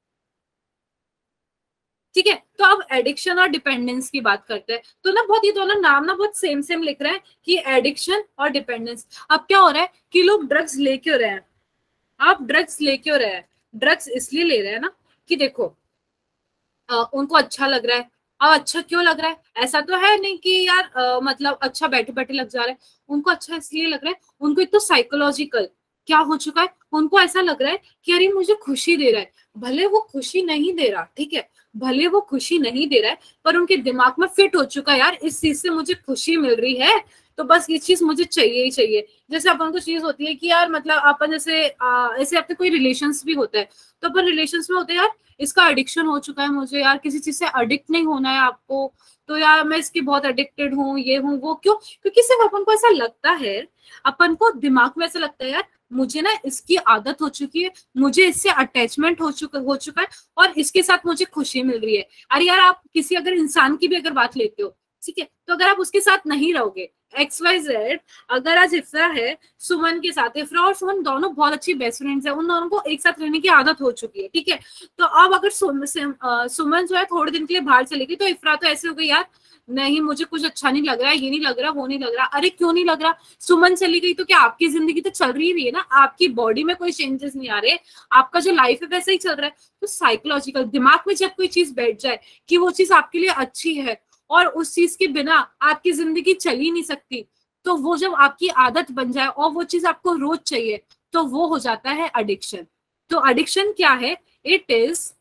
ठीक है, तो अब एडिक्शन और डिपेंडेंस की बात करते हैं। तो ना बहुत ये दोनों नाम ना बहुत सेम सेम लिख रहे हैं कि एडिक्शन और डिपेंडेंस। अब क्या हो रहा है कि लोग ड्रग्स ले क्यों रहे हैं। आप ड्रग्स ले क्यों रहे हैं। ड्रग्स इसलिए ले रहे हैं ना कि देखो अ, उनको अच्छा लग रहा है। अब अच्छा क्यों लग रहा है, ऐसा तो है नहीं कि यार अ, मतलब अच्छा बैठे बैठे लग जा रहा है। उनको अच्छा इसलिए लग रहा है, उनको एक तो साइकोलॉजिकल क्या हो चुका है, उनको ऐसा लग रहा है कि अरे मुझे खुशी दे रहा है। भले वो खुशी नहीं दे रहा, ठीक है, भले वो खुशी नहीं दे रहा है, पर उनके दिमाग में फिट हो चुका है यार इस चीज से मुझे खुशी मिल रही है, तो बस ये चीज मुझे चाहिए ही चाहिए। जैसे अपन को चीज होती है कि यार मतलब अपन जैसे आ, ऐसे अपने कोई रिलेशंस भी होता है, तो अपन रिलेशंस में होते हैं यार इसका एडिक्शन हो चुका है मुझे, यार किसी चीज से एडिक्ट नहीं होना है आपको, तो यार मैं इसकी बहुत एडिक्टेड हूँ, ये हूँ वो, क्यों, क्योंकि सिर्फ अपन को ऐसा लगता है, अपन को दिमाग में ऐसा लगता है यार मुझे ना इसकी आदत हो चुकी है, मुझे इससे अटैचमेंट हो चुका हो चुका है और इसके साथ मुझे खुशी मिल रही है। अरे यार आप किसी अगर इंसान की भी अगर बात लेते हो, ठीक है, तो अगर आप उसके साथ नहीं रहोगे, एक्स वाई जेड, अगर आज इफ्रा है सुमन के साथ, इफ्रा और सुमन दोनों बहुत अच्छी बेस्ट फ्रेंड्स है, उन दोनों को एक साथ रहने की आदत हो चुकी है, ठीक है। तो अब अगर सुम, सुम, uh, सुमन जो है थोड़े दिन के लिए बाहर चलेगी, तो इफ्रा तो ऐसे हो गई यार नहीं मुझे कुछ अच्छा नहीं लग रहा है, ये नहीं लग रहा, वो नहीं लग रहा। अरे क्यों नहीं लग रहा, सुमन चली गई तो क्या आपकी जिंदगी तो चल रही है ना, आपकी बॉडी में कोई चेंजेस नहीं आ रहे, आपका जो लाइफ है वैसे ही चल रहा है। तो साइकोलॉजिकल दिमाग में जब कोई चीज बैठ जाए कि वो चीज आपके लिए अच्छी है और उस चीज के बिना आपकी जिंदगी चल ही नहीं सकती, तो वो जब आपकी आदत बन जाए और वो चीज आपको रोज चाहिए, तो वो हो जाता है एडिक्शन। तो एडिक्शन क्या है, it is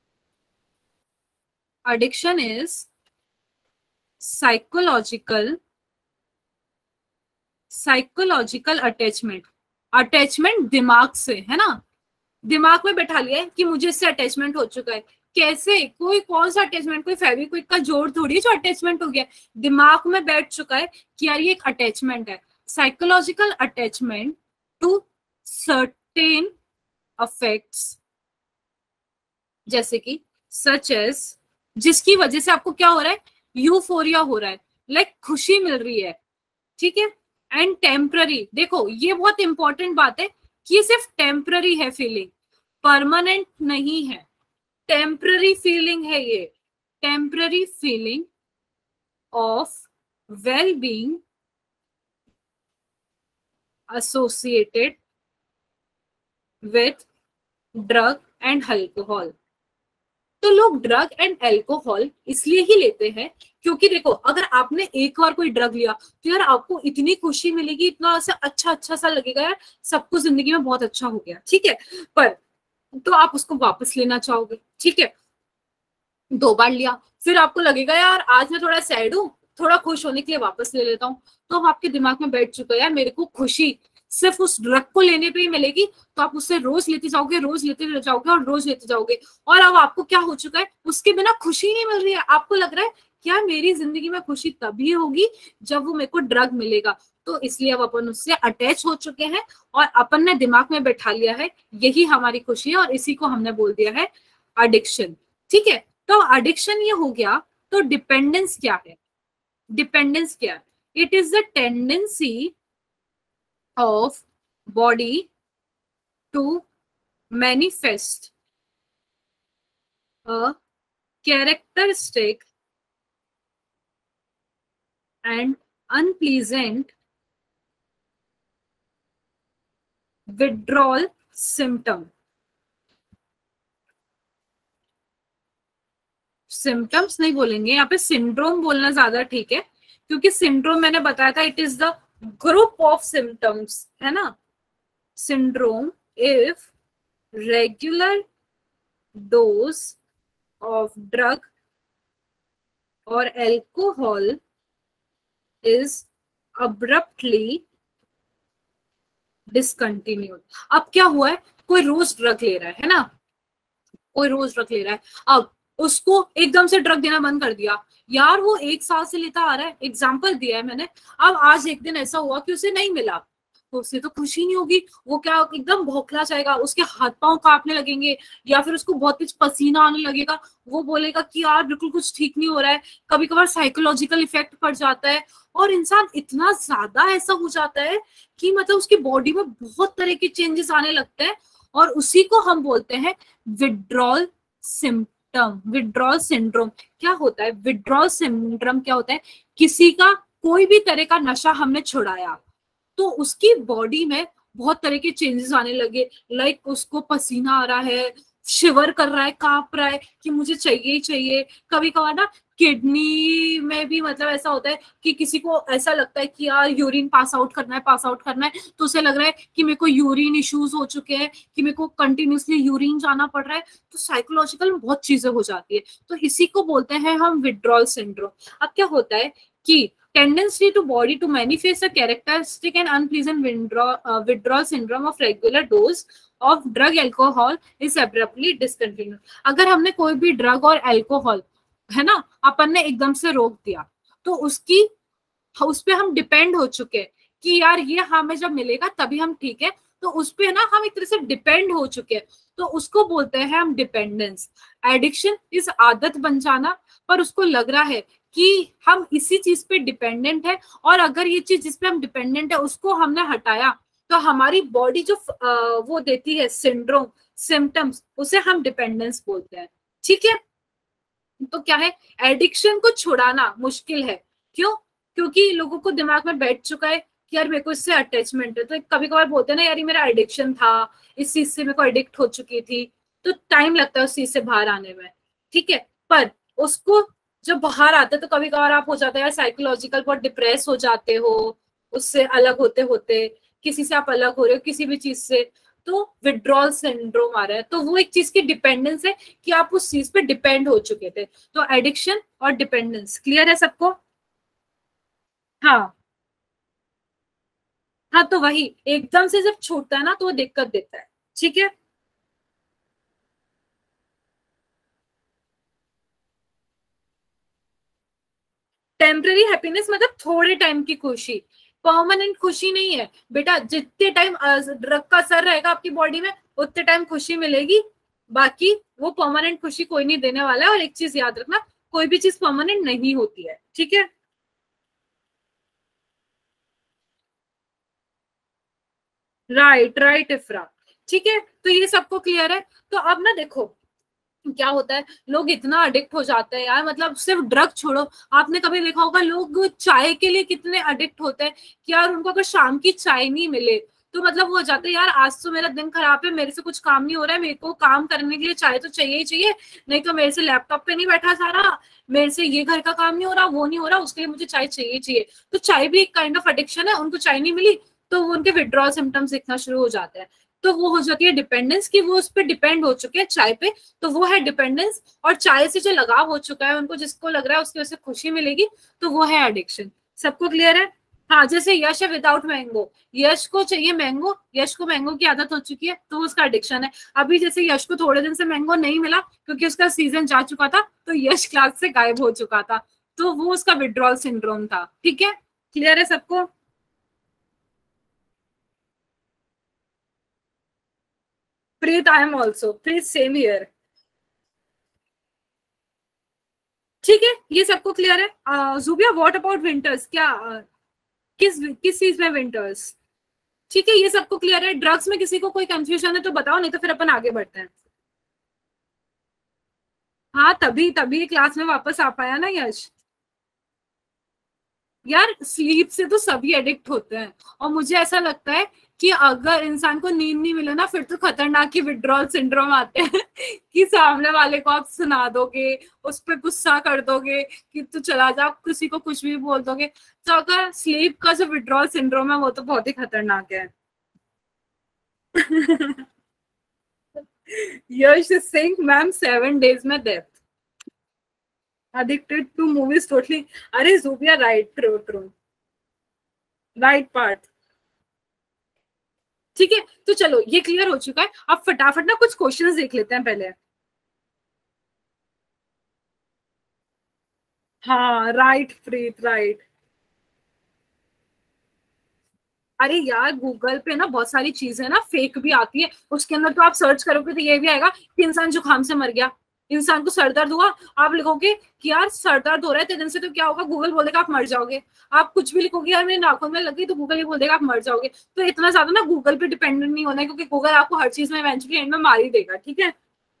addiction is psychological psychological attachment. Attachment दिमाग से है ना, दिमाग में बैठा लिया है कि मुझे इससे अटैचमेंट हो चुका है। कैसे, कोई कौन सा अटैचमेंट, कोई फेविक्विक का जोड़ थोड़ी है जो अटैचमेंट हो गया, दिमाग में बैठ चुका है कि यार ये एक अटैचमेंट है। Psychological attachment to certain affects, जैसे कि सच एज, जिसकी वजह से आपको क्या हो रहा है, यूफोरिया हो रहा है, लाइक like खुशी मिल रही है, ठीक है। एंड टेम्पररी, देखो ये बहुत इंपॉर्टेंट बात है कि ये सिर्फ टेम्पररी है फीलिंग, परमानेंट नहीं है, टेम्पररी फीलिंग है ये, temporary feeling of well being associated with drug and alcohol. तो लोग ड्रग एंड अल्कोहल इसलिए ही लेते हैं क्योंकि देखो अगर आपने एक बार कोई ड्रग लिया तो यार आपको इतनी खुशी मिलेगी, इतना सा अच्छा अच्छा सा लगेगा यार सबको जिंदगी में बहुत अच्छा हो गया, ठीक है। पर तो आप उसको वापस लेना चाहोगे, ठीक है, दो बार लिया, फिर आपको लगेगा यार आज मैं थोड़ा सैड हूँ, थोड़ा खुश होने के लिए वापस ले लेता हूँ, तो अब आपके दिमाग में बैठ चुका है यार मेरे को खुशी सिर्फ उस ड्रग को लेने पे ही मिलेगी, तो आप उससे रोज लेते जाओगे, रोज लेते जाओगे और रोज लेते जाओगे, और अब आपको क्या हो चुका है, उसके बिना खुशी नहीं मिल रही है, आपको लग रहा है क्या मेरी जिंदगी में खुशी तभी होगी जब वो मेरे को ड्रग मिलेगा। तो इसलिए अब अपन उससे अटैच हो चुके हैं और अपन ने दिमाग में बैठा लिया है यही हमारी खुशी है, और इसी को हमने बोल दिया है एडिक्शन, ठीक है। तो एडिक्शन ये हो गया। तो डिपेंडेंस क्या है, डिपेंडेंस क्या है, it is the tendency of body to manifest a characteristic and unpleasant withdrawal symptom. Symptoms नहीं बोलेंगे यहाँ पे, सिंड्रोम बोलना ज्यादा ठीक है, क्योंकि सिंड्रोम मैंने बताया था it is the group of symptoms, है ना. Syndrome if regular dose of drug और एल्कोहल इज अब्रप्टली डिसकंटिन्यूड. अब क्या हुआ है, कोई रोज ड्रग ले रहा है, है ना, कोई रोज ड्रग ले रहा है, अब उसको एकदम से ड्रग देना बंद कर दिया. यार वो एक साल से लेता आ रहा है, एग्जाम्पल दिया है मैंने, अब आज एक दिन ऐसा हुआ कि उसे नहीं मिला, तो उसे तो खुशी नहीं होगी, वो क्या एकदम भौखला जाएगा, उसके हाथ पांव कांपने लगेंगे, या फिर उसको बहुत कुछ पसीना आने लगेगा, वो बोलेगा कि यार बिल्कुल कुछ ठीक नहीं हो रहा है. कभी कभार साइकोलॉजिकल इफेक्ट पड़ जाता है, और इंसान इतना ज्यादा ऐसा हो जाता है कि मतलब उसकी बॉडी में बहुत तरह के चेंजेस आने लगते हैं, और उसी को हम बोलते हैं विड्रॉल सिम्टम. Withdrawal syndrome. क्या होता है विड्रॉल सिंड्रोम, क्या होता है, किसी का कोई भी तरह का नशा हमने छुड़ाया तो उसकी बॉडी में बहुत तरह के चेंजेस आने लगे, लाइक उसको पसीना आ रहा है, शिवर कर रहा है, कांप रहा है कि मुझे चाहिए ही चाहिए. कभी कभार ना किडनी में भी मतलब ऐसा होता है कि किसी को ऐसा लगता है कि यार यूरिन पास आउट करना है, पास आउट करना है, तो उसे लग रहा है कि मेरे को यूरिन इश्यूज हो चुके हैं, कि मेरे को कंटिन्यूसली यूरिन जाना पड़ रहा है, तो साइकोलॉजिकल बहुत चीजें हो जाती है. तो इसी को बोलते हैं हम विड्रॉल सिंड्रोम. अब क्या होता है कि tendency to body to manifest a characteristic and unpleasant withdrawal, uh, withdrawal syndrome of regular dose of drug alcohol is abruptly discontinued. अगर हमने कोई भी ड्रग और अल्कोहल, है ना, अपन ने एकदम से रोक दिया, तो उसकी उस पे हम डिपेंड हो चुके हैं कि यार ये हमें जब मिलेगा तभी हम ठीक है, तो उस पे ना हम एक तरह से डिपेंड हो चुके हैं, तो उसको बोलते हैं हम डिपेंडेंस. एडिक्शन इस आदत बन जाना, पर उसको लग रहा है कि हम इसी चीज पे डिपेंडेंट है, और अगर ये चीज जिस पे हम डिपेंडेंट है उसको हमने हटाया तो हमारी बॉडी जो आ, वो देती है सिंड्रोम सिम्टम्स, उसे हम डिपेंडेंस बोलते हैं. ठीक है, तो क्या है, एडिक्शन को छुड़ाना मुश्किल है. क्यों? क्योंकि लोगों को दिमाग में बैठ चुका है कि यार मेरे को इससे अटैचमेंट है, तो कभी कभार बोलते हैं ना यार ये मेरा एडिक्शन था, इस चीज से मेरे को एडिक्ट हो चुकी थी, तो टाइम लगता है उस चीज से बाहर आने में. ठीक है, पर उसको जब बाहर आते तो कभी कभार आप हो जाता है यार साइकोलॉजिकल, बहुत डिप्रेस हो जाते हो उससे अलग होते होते, किसी से आप अलग हो रहे हो किसी भी चीज से, तो विड्रॉल सिंड्रोम आ रहा है. तो वो एक चीज की डिपेंडेंस है कि आप उस चीज पे डिपेंड हो चुके थे. तो एडिक्शन और डिपेंडेंस क्लियर है सबको? हाँ हाँ, तो वही एकदम से जब छूटता है ना तो वो दिक्कत देता है. ठीक है, टेम्पररी हैप्पीनेस मतलब थोड़े टाइम की खुशी, परमानेंट खुशी नहीं है बेटा. जितने टाइम ड्रग का असर रहेगा आपकी बॉडी में उतने टाइम खुशी मिलेगी, बाकी वो परमानेंट खुशी कोई नहीं देने वाला है. और एक चीज याद रखना, कोई भी चीज परमानेंट नहीं होती है. ठीक है, राइट राइट इफ्रा. ठीक है, तो ये सबको क्लियर है. तो अब ना देखो क्या होता है, लोग इतना अडिक्ट हो जाते हैं यार, मतलब सिर्फ ड्रग छोड़ो, आपने कभी देखा होगा लोग चाय के लिए कितने अडिक्ट होते हैं कि यार उनको अगर शाम की चाय नहीं मिले तो मतलब वो हो जाते हैं यार आज तो मेरा दिन खराब है, मेरे से कुछ काम नहीं हो रहा है, मेरे को काम करने के लिए चाय तो चाहिए ही चाहिए, नहीं तो मेरे से लैपटॉप पे नहीं बैठा जा रहा, मेरे से ये घर का काम नहीं हो रहा, वो नहीं हो रहा, उसके लिए मुझे चाय चाहिए चाहिए. तो चाय भी एक काइंड ऑफ एडिक्शन है. उनको चाय नहीं मिली तो वो उनके विड्रॉल सिम्टम्स दिखना शुरू हो जाते हैं. तो वो हो जाती है डिपेंडेंस, की वो उस पर डिपेंड हो चुके हैं चाय पे, तो वो है डिपेंडेंस. और चाय से जो लगाव हो चुका है उनको, जिसको लग रहा है उसकी वजह से खुशी मिलेगी, तो वो है एडिक्शन. सबको क्लियर है? हाँ, जैसे यश है विदाउट मैंगो, यश को चाहिए मैंगो, यश को मैंगो की आदत हो चुकी है तो उसका एडिक्शन है. अभी जैसे यश को थोड़े दिन से मैंगो नहीं मिला क्योंकि उसका सीजन जा चुका था, तो यश क्लास से गायब हो चुका था, तो वो उसका विड्रॉल सिंड्रोम था. ठीक है, क्लियर है सबको? Preet, I am also Preet, same year. ठीक है, ये सबको क्लियर है. जुबिया व्हाट अबाउट विंटर्स, क्या uh, किस किस चीज में विंटर्स? ठीक है, ये सबको क्लियर है। ड्रग्स में किसी को कोई कंफ्यूजन है तो बताओ, नहीं तो फिर अपन आगे बढ़ते हैं। हाँ, तभी तभी क्लास में वापस आ पाया ना यश। यार स्लीप से तो सभी एडिक्ट होते हैं, और मुझे ऐसा लगता है कि अगर इंसान को नींद नहीं मिले ना, फिर तो खतरनाक ही विड्रॉल सिंड्रोम आते हैं कि सामने वाले को आप सुना दोगे, उस पर गुस्सा कर दोगे कि तू चला जा, किसी को कुछ भी बोल दोगे। तो अगर स्लीप का जो विड्रॉल सिंड्रोम है वो तो बहुत ही खतरनाक है। Yash Singh ma'am seven days में death, addicted to movies totally। अरे Zubia, right, true true, right part. ठीक है, तो चलो ये क्लियर हो चुका है। अब फटाफट ना कुछ क्वेश्चंस देख लेते हैं पहले। हाँ राइट प्रीत, राइट। अरे यार गूगल पे ना बहुत सारी चीजें ना फेक भी आती है, उसके अंदर तो आप सर्च करोगे तो ये भी आएगा कि इंसान जुकाम से मर गया, इंसान को सर दर्द हुआ, आप लिखोगे कि यार सर दर्द हो रहा है तेरे दिन से, तो क्या होगा, गूगल बोलेगा आप मर जाओगे। आप कुछ भी लिखोगे यार मेरे नाखून में लग गई, तो गूगल ये बोल देगा आप मर जाओगे। तो इतना ज्यादा ना गूगल पे डिपेंडेंट नहीं होना है, क्योंकि गूगल आपको हर चीज में इवेंचुअली एंड में मार ही देगा। ठीक है,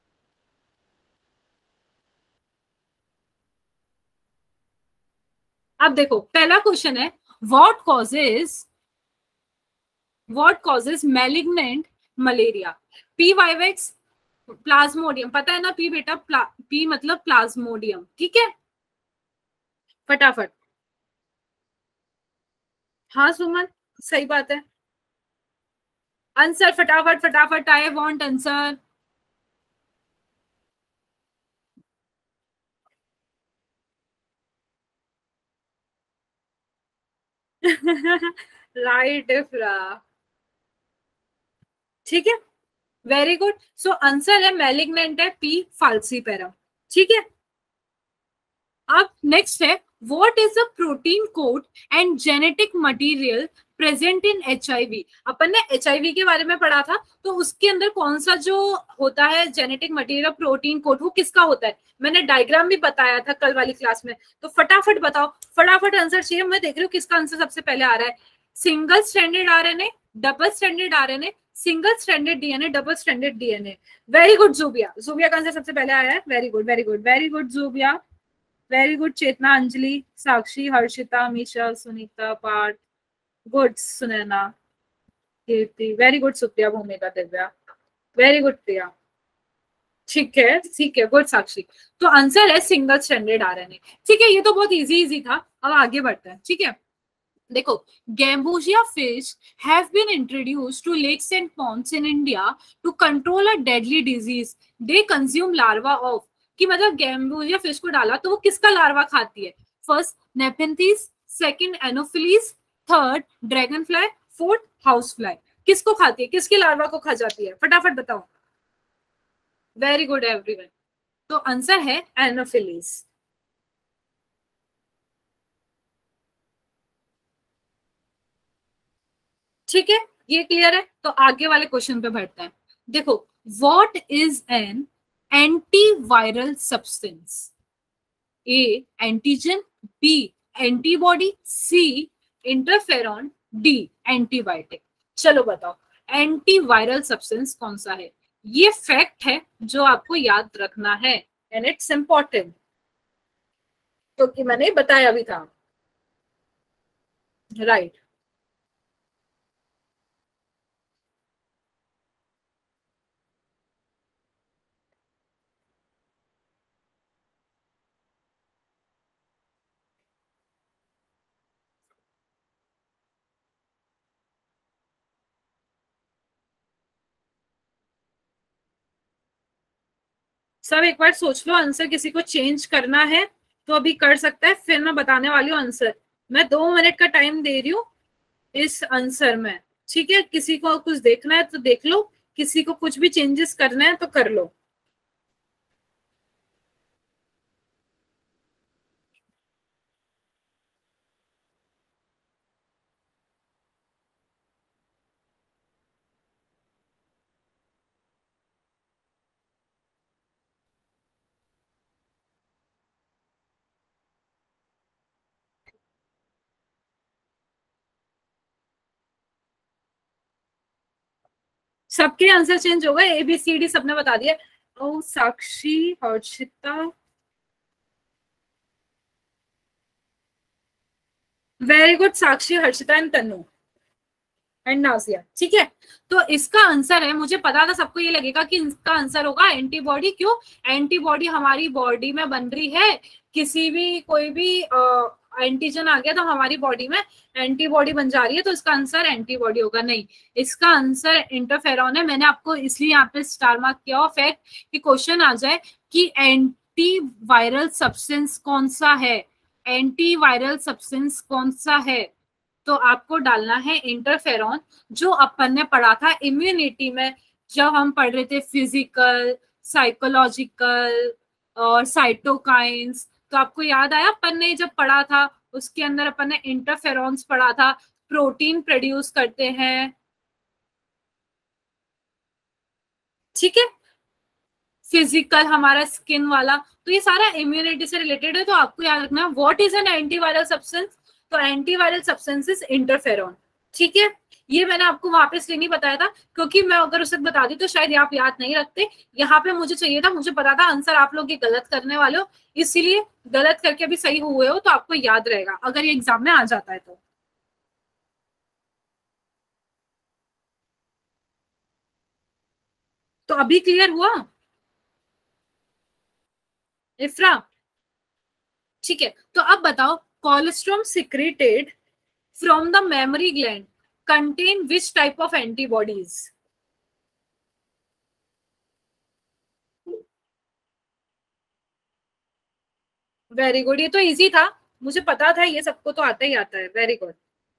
अब देखो पहला क्वेश्चन है, what causes what causes malignant malaria. P vivax, plasmodium, पता है ना पी बेटा, प्ला, पी मतलब प्लाज्मोडियम। ठीक है, फटाफट। हाँ सुमन, सही बात है। आंसर फटाफट फटाफट, I want answer. Right Ifra, ठीक है, वेरी गुड। सो आंसर है मैलिग्नेंट है पी फाल्सीपेरम। ठीक है, अब नेक्स्ट है, what is a protein code and genetic material present in H I V. अपन ने एच आई वी के बारे में पढ़ा था, तो उसके अंदर कौन सा जो होता है जेनेटिक मटेरियल प्रोटीन कोड, वो किसका होता है। मैंने डायग्राम भी बताया था कल वाली क्लास में, तो फटाफट बताओ, फटाफट आंसर चाहिए। मैं देख रही हूँ किसका आंसर सबसे पहले आ रहा है। Single standard R N A, double standard R N A, single standard D N A, double standard D N A. Very good Zubia, Zubia का आंसर सबसे पहले आया है। Very good very good very good Zubia, very good. Chetna, Anjali, Sakshi, Harshita, Misha, Sunita, Parth, good. Sunaina, Kirti, very good. Supriya, Bhumika, Divya, very good. प्रिया, ठीक है ठीक है, good. साक्षी, तो आंसर है सिंगल स्टैंडर्ड आरएनए। ठीक है, ये तो बहुत इजी इजी था, अब आगे बढ़ते हैं। ठीक है, देखो, gambusia fish have been introduced to lakes and ponds in India to control a deadly disease they consume larvae of. कि मतलब गैम्बूजिया फिश को डाला तो वो किसका लार्वा खाती है। First nepenthes, second anopheles, third dragon fly, fourth house fly. किसको खाती है, किसके लार्वा को खा जाती है, फटाफट बताओ। वेरी गुड एवरीवन, तो आंसर है एनोफिलीज। ठीक है, ये क्लियर है, तो आगे वाले क्वेश्चन पे बढ़ते हैं। देखो, what is an antiviral substance. A antigen, B antibody, C interferon, D antibiotic. चलो बताओ, एंटीवायरल सब्सटेंस कौन सा है। ये फैक्ट है जो आपको याद रखना है, एंड इट्स इंपॉर्टेंट, क्योंकि मैंने बताया भी था। राइट, सब एक बार सोच लो, आंसर किसी को चेंज करना है तो अभी कर सकता है, फिर मैं बताने वाली हूँ आंसर। मैं दो मिनट का टाइम दे रही हूँ इस आंसर में। ठीक है, किसी को कुछ देखना है तो देख लो, किसी को कुछ भी चेंजेस करना है तो कर लो। सबके आंसर चेंज हो गए, ए बी सी डी सबने बता दिया। ओ Sakshi, Harshita, very good, Sakshi, Harshita and Tannu and Nazia. ठीक है, तो इसका आंसर है, मुझे पता था सबको ये लगेगा कि इसका आंसर होगा एंटीबॉडी। क्यों? एंटीबॉडी हमारी बॉडी में बन रही है, किसी भी कोई भी एंटीजन आ गया तो हमारी बॉडी में एंटीबॉडी बन जा रही है, तो इसका आंसर एंटीबॉडी होगा। नहीं, इसका आंसर इंटरफेरॉन है। मैंने आपको इसलिए यहाँ पे स्टार मार्क किया और फैक्ट कि क्वेश्चन आ जाए कि एंटी वायरल सब्सटेंस कौन सा है, एंटी वायरल सब्सटेंस कौन सा है, तो आपको डालना है इंटरफेरॉन, जो अपन ने पढ़ा था इम्यूनिटी में, जब हम पढ़ रहे थे फिजिकल, साइकोलॉजिकल और साइटोकाइंस। तो आपको याद आया अपन ने जब पढ़ा था, उसके अंदर अपन ने इंटरफेरॉन्स पढ़ा था, प्रोटीन प्रोड्यूस करते हैं। ठीक है, फिजिकल हमारा स्किन वाला, तो ये सारा इम्यूनिटी से रिलेटेड है। तो आपको याद रखना what is an antiviral substance, तो एंटीवायरल सब्सटेंस इज इंटरफेरॉन। ठीक है, ये मैंने आपको वहां पे इसलिए नहीं बताया था क्योंकि मैं अगर उसे बता दी तो शायद आप याद नहीं रखते। यहाँ पे मुझे चाहिए था, मुझे पता था आंसर आप लोग ये गलत करने वाले हो, इसीलिए गलत करके अभी सही हुए हो, तो आपको याद रहेगा अगर ये एग्जाम में आ जाता है तो। तो अभी क्लियर हुआ इफ्रा? ठीक है, तो अब बताओ, colostrum secreted from the mammary gland contain which type of antibodies? Very good, ये तो इजी था, मुझे पता था ये सबको तो आता ही आता है। Very good.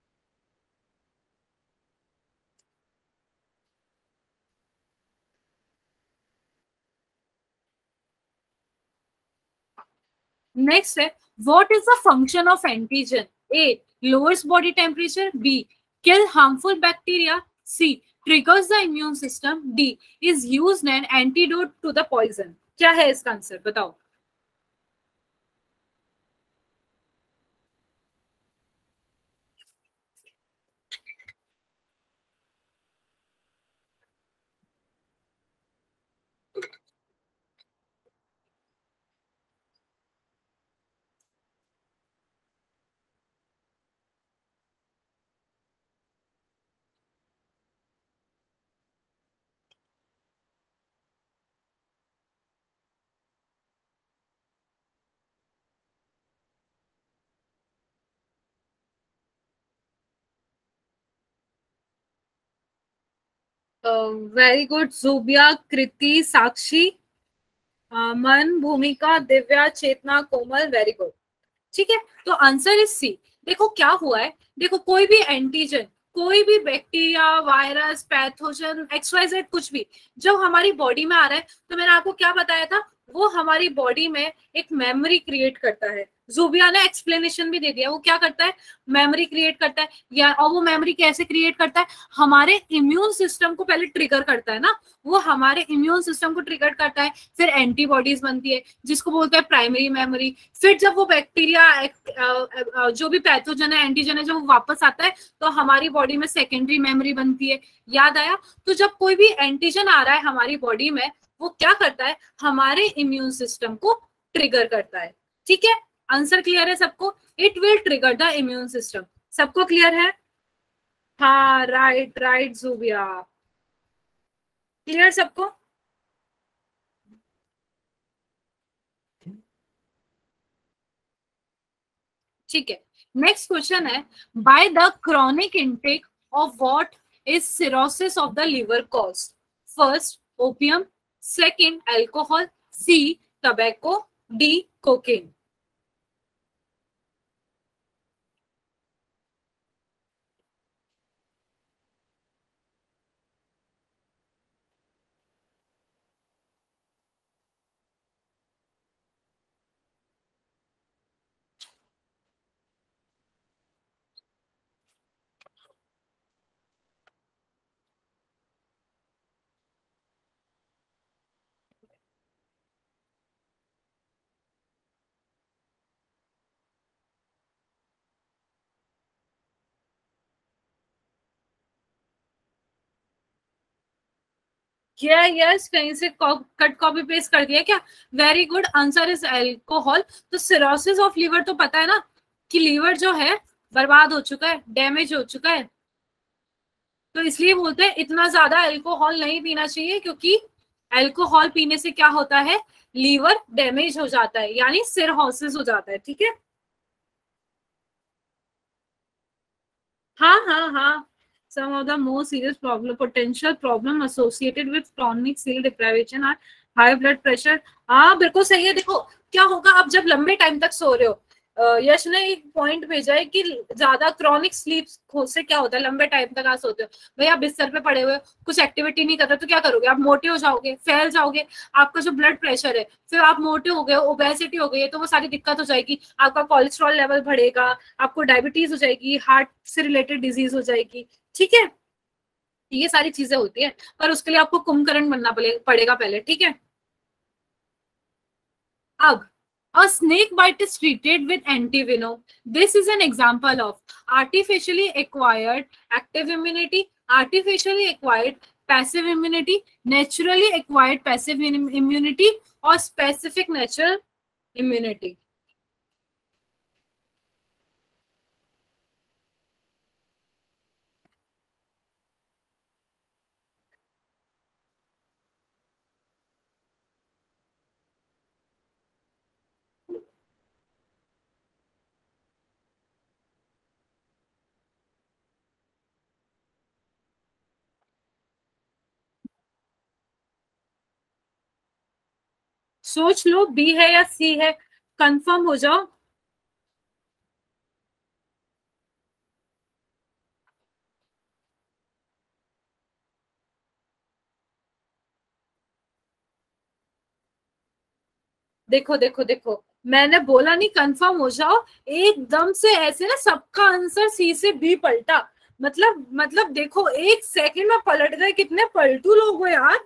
नेक्स्ट है, what is the function of antigen? A lowers body temperature, B kill harmful bacteria, C triggers the immune system, D is used an antidote to the poison. क्या है इसका आंसर बताओ? Very good, Zubia, Kriti, Sakshi, Mann, Bhumika, Divya, Chetna, Komal, very good. ठीक है, तो answer is सी। देखो क्या हुआ है, देखो कोई भी एंटीजन, कोई भी बैक्टीरिया, वायरस, पैथोजन, एक्सवाइजेड कुछ भी जब हमारी बॉडी में आ रहा है, तो मैंने आपको क्या बताया था, वो हमारी बॉडी में एक मेमोरी क्रिएट करता है। जुबिया ने एक्सप्लेनेशन भी दे दिया, वो क्या करता है, मेमोरी क्रिएट करता है। या और वो मेमोरी कैसे क्रिएट करता है, हमारे इम्यून सिस्टम को पहले ट्रिगर करता है ना, वो हमारे इम्यून सिस्टम को ट्रिगर करता है, फिर एंटीबॉडीज बनती है जिसको बोलते हैं प्राइमरी मेमोरी। फिर जब वो बैक्टीरिया जो भी पैथोजन है, एंटीजन है, जब वो वापस आता है तो हमारी बॉडी में सेकेंडरी मेमोरी बनती है। याद आया? तो जब कोई भी एंटीजन आ रहा है हमारी बॉडी में, वो क्या करता है, हमारे इम्यून सिस्टम को ट्रिगर करता है। ठीक है, आंसर क्लियर है सबको? It will trigger the immune system. सबको क्लियर है? हाँ, राइट राइट जुबिया, क्लियर सबको? ठीक है, नेक्स्ट क्वेश्चन है, by the chronic intake of what is cirrhosis of the liver cause? First opium, second alcohol, C tobacco, D cocaine. क्या? Yes, कहीं से कट कॉपी पेस्ट कर दिया क्या? Very good, answer is alcohol. तो cirrhosis of liver तो पता है ना कि लीवर जो है बर्बाद हो चुका है, डैमेज हो चुका है। तो इसलिए बोलते हैं इतना ज्यादा अल्कोहल नहीं पीना चाहिए, क्योंकि अल्कोहल पीने से क्या होता है, लीवर डैमेज हो जाता है, यानी सिरहोसिस हो जाता है। ठीक है, हाँ हाँ हाँ। Some of the most serious problem, potential problem associated with chronic sleep deprivation are high blood pressure। हाँ बिल्कुल सही है। देखो क्या होगा, आप जब लंबे टाइम तक सो रहे हो, अ, यश ने एक पॉइंट भेजा है कि ज्यादा क्रॉनिक स्लीप से क्या होता है, लंबे टाइम तक आप सोते हो, भाई आप बिस्तर पे पड़े हुए हो, कुछ एक्टिविटी नहीं कर रहे, तो क्या करोगे, आप मोटे हो जाओगे, फैल जाओगे, आपका जो ब्लड प्रेशर है, फिर आप मोटे हो गए, ओबेसिटी हो गई है, तो वो सारी दिक्कत हो जाएगी, आपका कोलेस्ट्रॉल लेवल बढ़ेगा, आपको डायबिटीज हो जाएगी, हार्ट से रिलेटेड डिजीज हो जाएगी। ठीक है, ये सारी चीजें होती है, पर उसके लिए आपको कुंभकर्ण बनना पड़ेगा पहले। ठीक है, अब a snake bite is treated with antivenom. This is an example of artificially acquired active immunity, artificially acquired passive immunity, naturally acquired passive immunity, or specific natural immunity. सोच लो, बी है या सी है, कंफर्म हो जाओ। देखो देखो देखो, मैंने बोला नहीं कंफर्म हो जाओ, एकदम से ऐसे ना सबका आंसर सी से बी पलटा, मतलब मतलब देखो एक सेकंड में पलट गए, कितने पलटू लोग हो यार।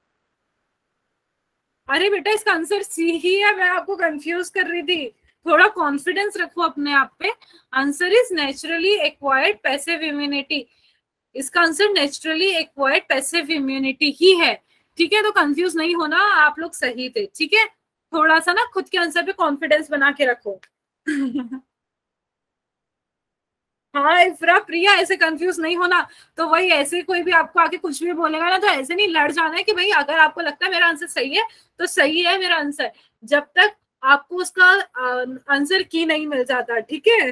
अरे बेटा इसका आंसर सी ही है, मैं आपको कंफ्यूज कर रही थी, थोड़ा कॉन्फिडेंस रखो अपने आप पे। Answer is naturally acquired passive immunity. इसका answer naturally acquired passive immunity ही है। ठीक है, तो कंफ्यूज नहीं होना, आप लोग सही थे। ठीक है, थोड़ा सा ना खुद के आंसर पे कॉन्फिडेंस बना के रखो। हाँ इफ्रा प्रिया, ऐसे कंफ्यूज नहीं होना। तो वही, ऐसे कोई भी आपको आके कुछ भी बोलेगा ना, तो ऐसे नहीं लड़ जाना है कि भाई अगर आपको लगता है मेरा आंसर सही है तो सही है मेरा आंसर, जब तक आपको उसका आंसर की नहीं मिल जाता। ठीक है।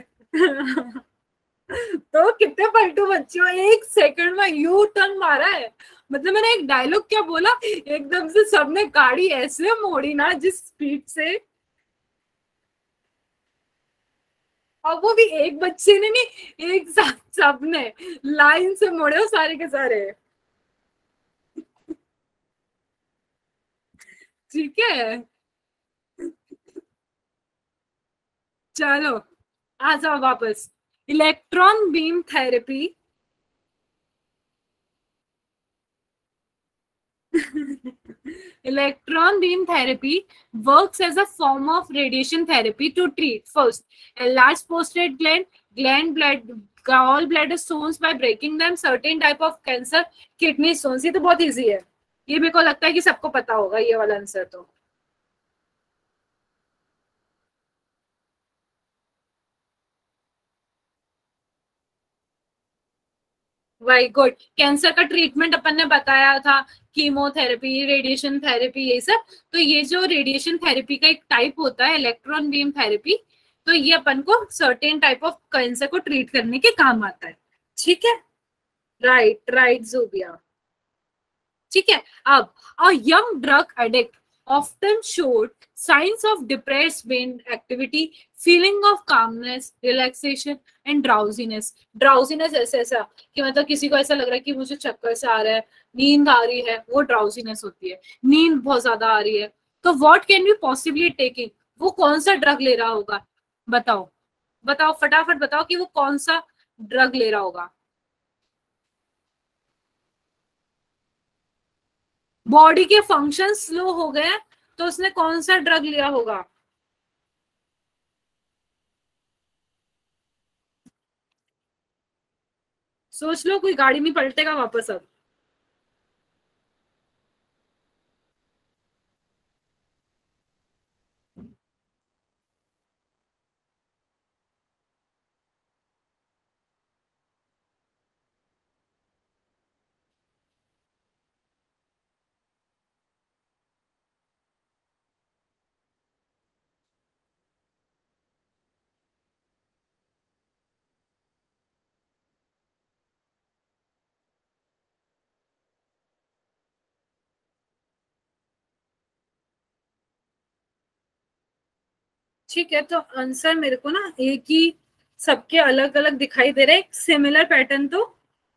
तो कितने पलटू बच्चे हो, एक सेकंड में यू टर्न मारा है। मतलब मैंने एक डायलॉग क्या बोला, एकदम से सबने गाड़ी ऐसे मोड़ी ना जिस स्पीड से, और वो भी एक बच्चे ने नहीं, एक साथ सबने लाइन से मोड़े हो सारे के सारे। ठीक है, चलो आ जाओ वापस। Electron beam therapy. Electron beam therapy works as a form of radiation therapy to treat first enlarged prostate gland, gland blood, gallbladder stones by breaking them, certain type of cancer, kidney stones। ये तो बहुत easy है, ये मेरे को लगता है कि सबको पता होगा ये वाला आंसर तो। Very good. कैंसर का ट्रीटमेंट अपन ने बताया था, कीमोथेरेपी, रेडिएशन थेरेपी, ये सब। तो ये जो रेडिएशन थेरेपी का एक टाइप होता है इलेक्ट्रॉन बीम थेरेपी, तो ये अपन को सर्टेन टाइप ऑफ कैंसर को ट्रीट करने के काम आता है। ठीक है, राइट राइट जोबिया। ठीक है, अब a young drug addict often showed signs of depressed brain activity, feeling of calmness, relaxation and drowsiness। drowsiness ऐसे ऐसा कि मतलब किसी को ऐसा लग रहा है कि मुझे चक्कर से आ रहा है, नींद आ रही है, वो ड्राउजीनेस होती है, नींद बहुत ज्यादा आ रही है। तो what can be possibly taking, वो कौन सा ड्रग ले रहा होगा, बताओ बताओ फटाफट बताओ कि वो कौन सा ड्रग ले रहा होगा। बॉडी के फंक्शन स्लो हो गए, तो उसने कौन सा ड्रग लिया होगा। सोच लो, कोई गाड़ी नहीं पलटेगा वापस अब। ठीक है, तो आंसर मेरे को ना एक ही सबके अलग अलग दिखाई दे रहा है, एक सिमिलर पैटर्न तो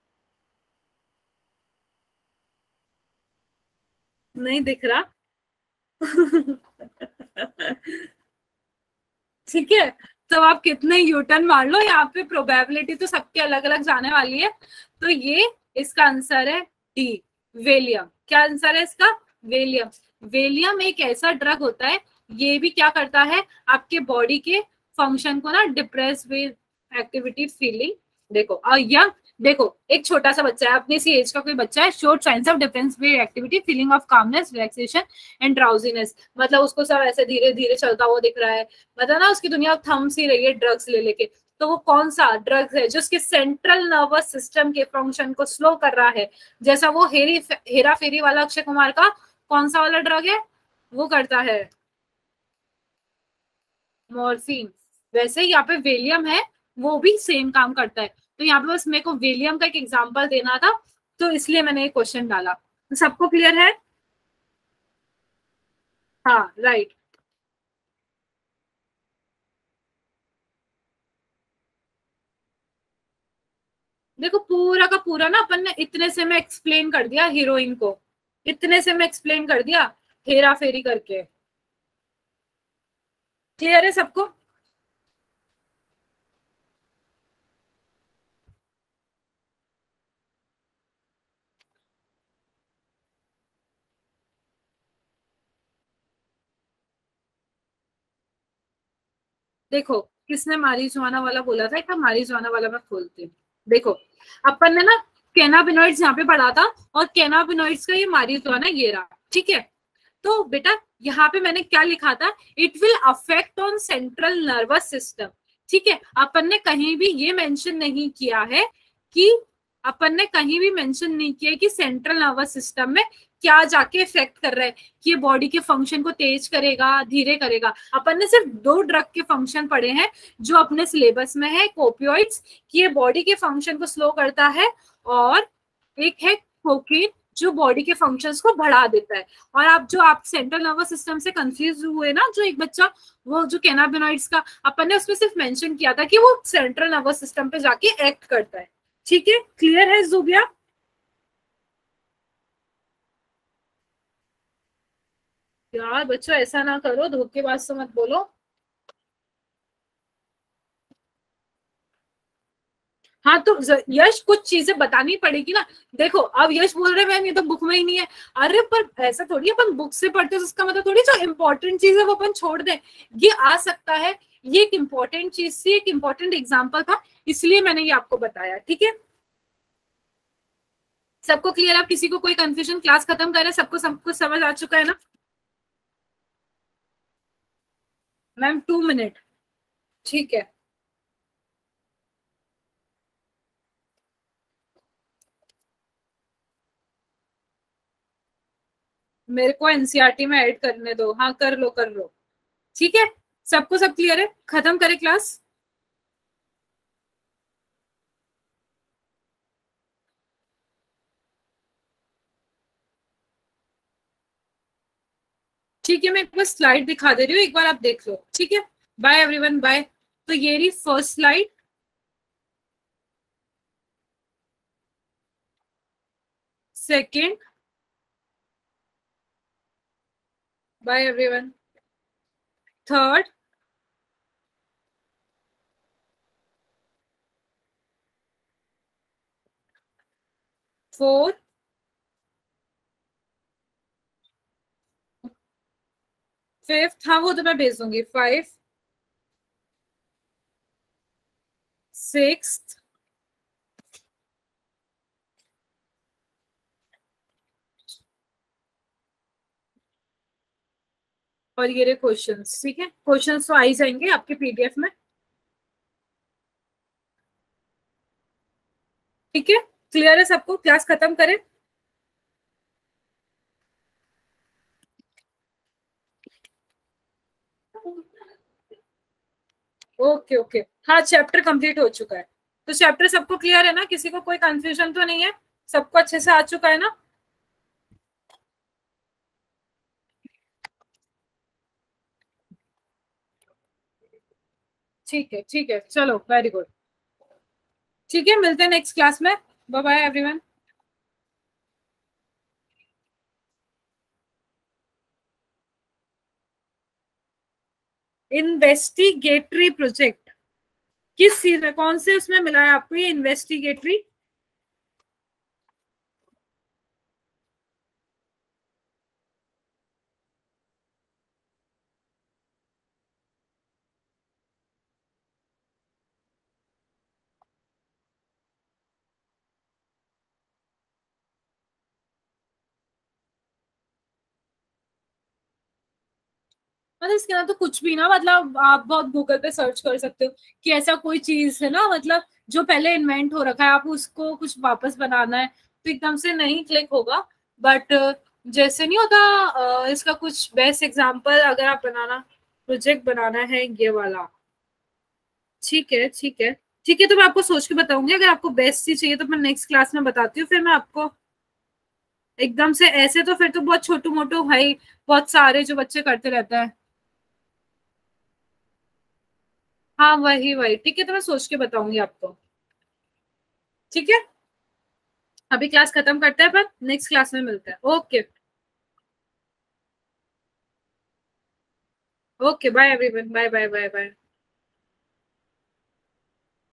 नहीं दिख रहा। ठीक है, तो आप कितने यूटर्न मार लो, यहाँ पे प्रोबेबिलिटी तो सबके अलग अलग जाने वाली है। तो ये इसका आंसर है डी, वेलियम। क्या आंसर है इसका? वेलियम। वेलियम एक ऐसा ड्रग होता है, ये भी क्या करता है, आपके बॉडी के फंक्शन को ना डिप्रेस विद एक्टिविटी फीलिंग। देखो और यंग, देखो एक छोटा सा बच्चा है, अपनी सी एज का कोई बच्चा है, shows signs of difference with activity feeling of calmness relaxation and drowsiness. मतलब उसको सब ऐसे धीरे धीरे चलता हुआ दिख रहा है, मतलब ना उसकी दुनिया थम सी रही है ड्रग्स ले लेके। तो वो कौन सा ड्रग्स है जो उसके सेंट्रल नर्वस सिस्टम के फंक्शन को स्लो कर रहा है, जैसा वो हेरी हेरा फेरी वाला अक्षय कुमार का कौन सा वाला ड्रग है वो करता है, मॉर्फिन। वैसे यहाँ पे वेलियम है, वो भी सेम काम करता है। तो यहाँ पे बस मेरे को वेलियम का एक एग्जांपल देना था, तो इसलिए मैंने ये क्वेश्चन डाला। सबको क्लियर है? हाँ राइट। देखो पूरा का पूरा ना अपन ने इतने से मैं एक्सप्लेन कर दिया हीरोइन को, इतने से मैं एक्सप्लेन कर दिया हेरा फेरी करके। क्लियर है सबको? देखो किसने मारिजुआना वाला बोला था, एक मारिजुआना वाला मैं खोलती हूँ। देखो अपन ने ना कैनाबिनॉइड्स यहाँ पे पढ़ा था, और कैनाबिनॉइड्स का ये मारिजुआना ये रहा, ठीक है। तो बेटा यहाँ पे मैंने क्या लिखा था, it will affect on central nervous system. ठीक है, अपन ने कहीं भी ये मेंशन नहीं किया है कि, अपन ने कहीं भी मेंशन नहीं किया कि सेंट्रल नर्वस सिस्टम में क्या जाके इफेक्ट कर रहा है, कि ये बॉडी के फंक्शन को तेज करेगा धीरे करेगा। अपन ने सिर्फ दो ड्रग के फंक्शन पढ़े हैं जो अपने सिलेबस में है, ओपियोइड्स कि ये बॉडी के फंक्शन को स्लो करता है, और एक है कोकीन जो बॉडी के फंक्शंस को बढ़ा देता है। और आप जो आप सेंट्रल नर्वस सिस्टम से कंफ्यूज हुए ना, जो एक बच्चा, वो जो कैनाबिनॉइड्स का अपन ने उसमें सिर्फ मेंशन किया था कि वो सेंट्रल नर्वस सिस्टम पे जाके एक्ट करता है। ठीक है, क्लियर है जुबिया? यार बच्चों ऐसा ना करो, धोखेबाज तो मत बोलो। हाँ तो ज- यश कुछ चीजें बतानी पड़ेगी ना। देखो अब यश बोल रहे मैम ये तो बुक में ही नहीं है। अरे पर ऐसा थोड़ी अपन बुक से पढ़ते हैं, तो उसका मतलब थोड़ी जो इम्पोर्टेंट चीज है वो अपन छोड़ दें। ये आ सकता है, ये एक इम्पोर्टेंट चीज थी, एक इम्पोर्टेंट एग्जाम्पल था, इसलिए मैंने ये आपको बताया। ठीक है, सबको क्लियर? आप किसी को कोई कंफ्यूजन? क्लास खत्म करें, सबको सब कुछ समझ आ चुका है ना? Ma'am two minute. ठीक है, मेरे को एनसीईआरटी में ऐड करने दो। हाँ कर लो कर लो। ठीक है, सबको सब क्लियर है? खत्म करें क्लास? ठीक है, मैं एक बार स्लाइड दिखा दे रही हूँ, एक बार आप देख लो। ठीक है, बाय एवरीवन, बाय। तो ये रही first slide, second, bye everyone, third, fourth, fifth, हाँ वो तो मैं भेज दूंगी, फाइव, सिक्स, और ये रहे क्वेश्चंस। ठीक है, क्वेश्चंस तो आ ही जाएंगे आपके पीडीएफ में। ठीक है, क्लियर है सबको? क्लास खत्म करें? ओके ओके, हाँ चैप्टर कंप्लीट हो चुका है। तो चैप्टर सबको क्लियर है ना? किसी को कोई कंफ्यूजन तो नहीं है? सबको अच्छे से आ चुका है ना? ठीक है ठीक है, चलो वेरी गुड। ठीक है, मिलते हैं नेक्स्ट क्लास में। Bye bye everyone. Investigatory project किस चीज में, कौन से उसमें मिला है आपको ये इन्वेस्टिगेटरी? मतलब इसके अंदर तो कुछ भी ना, मतलब आप बहुत गूगल पे सर्च कर सकते हो कि ऐसा कोई चीज है ना, मतलब जो पहले इन्वेंट हो रखा है, आप उसको कुछ वापस बनाना है तो एकदम से नहीं क्लिक होगा। बट जैसे नहीं होता, अ, इसका कुछ बेस्ट एग्जांपल अगर आप बनाना प्रोजेक्ट बनाना है ये वाला। ठीक है ठीक है ठीक है, तो मैं आपको सोच के बताऊंगी। अगर आपको बेस्ट चीज चाहिए तो मैं नेक्स्ट क्लास में बताती हूँ फिर मैं आपको। एकदम से ऐसे तो फिर तो बहुत छोटू मोटू भाई, बहुत सारे जो बच्चे करते रहते हैं। हाँ वही वही, ठीक है, तो मैं सोच के बताऊंगी आपको। ठीक है, अभी क्लास खत्म करते हैं, पर नेक्स्ट क्लास में मिलते हैं। Okay. Okay bye everyone, bye bye bye bye.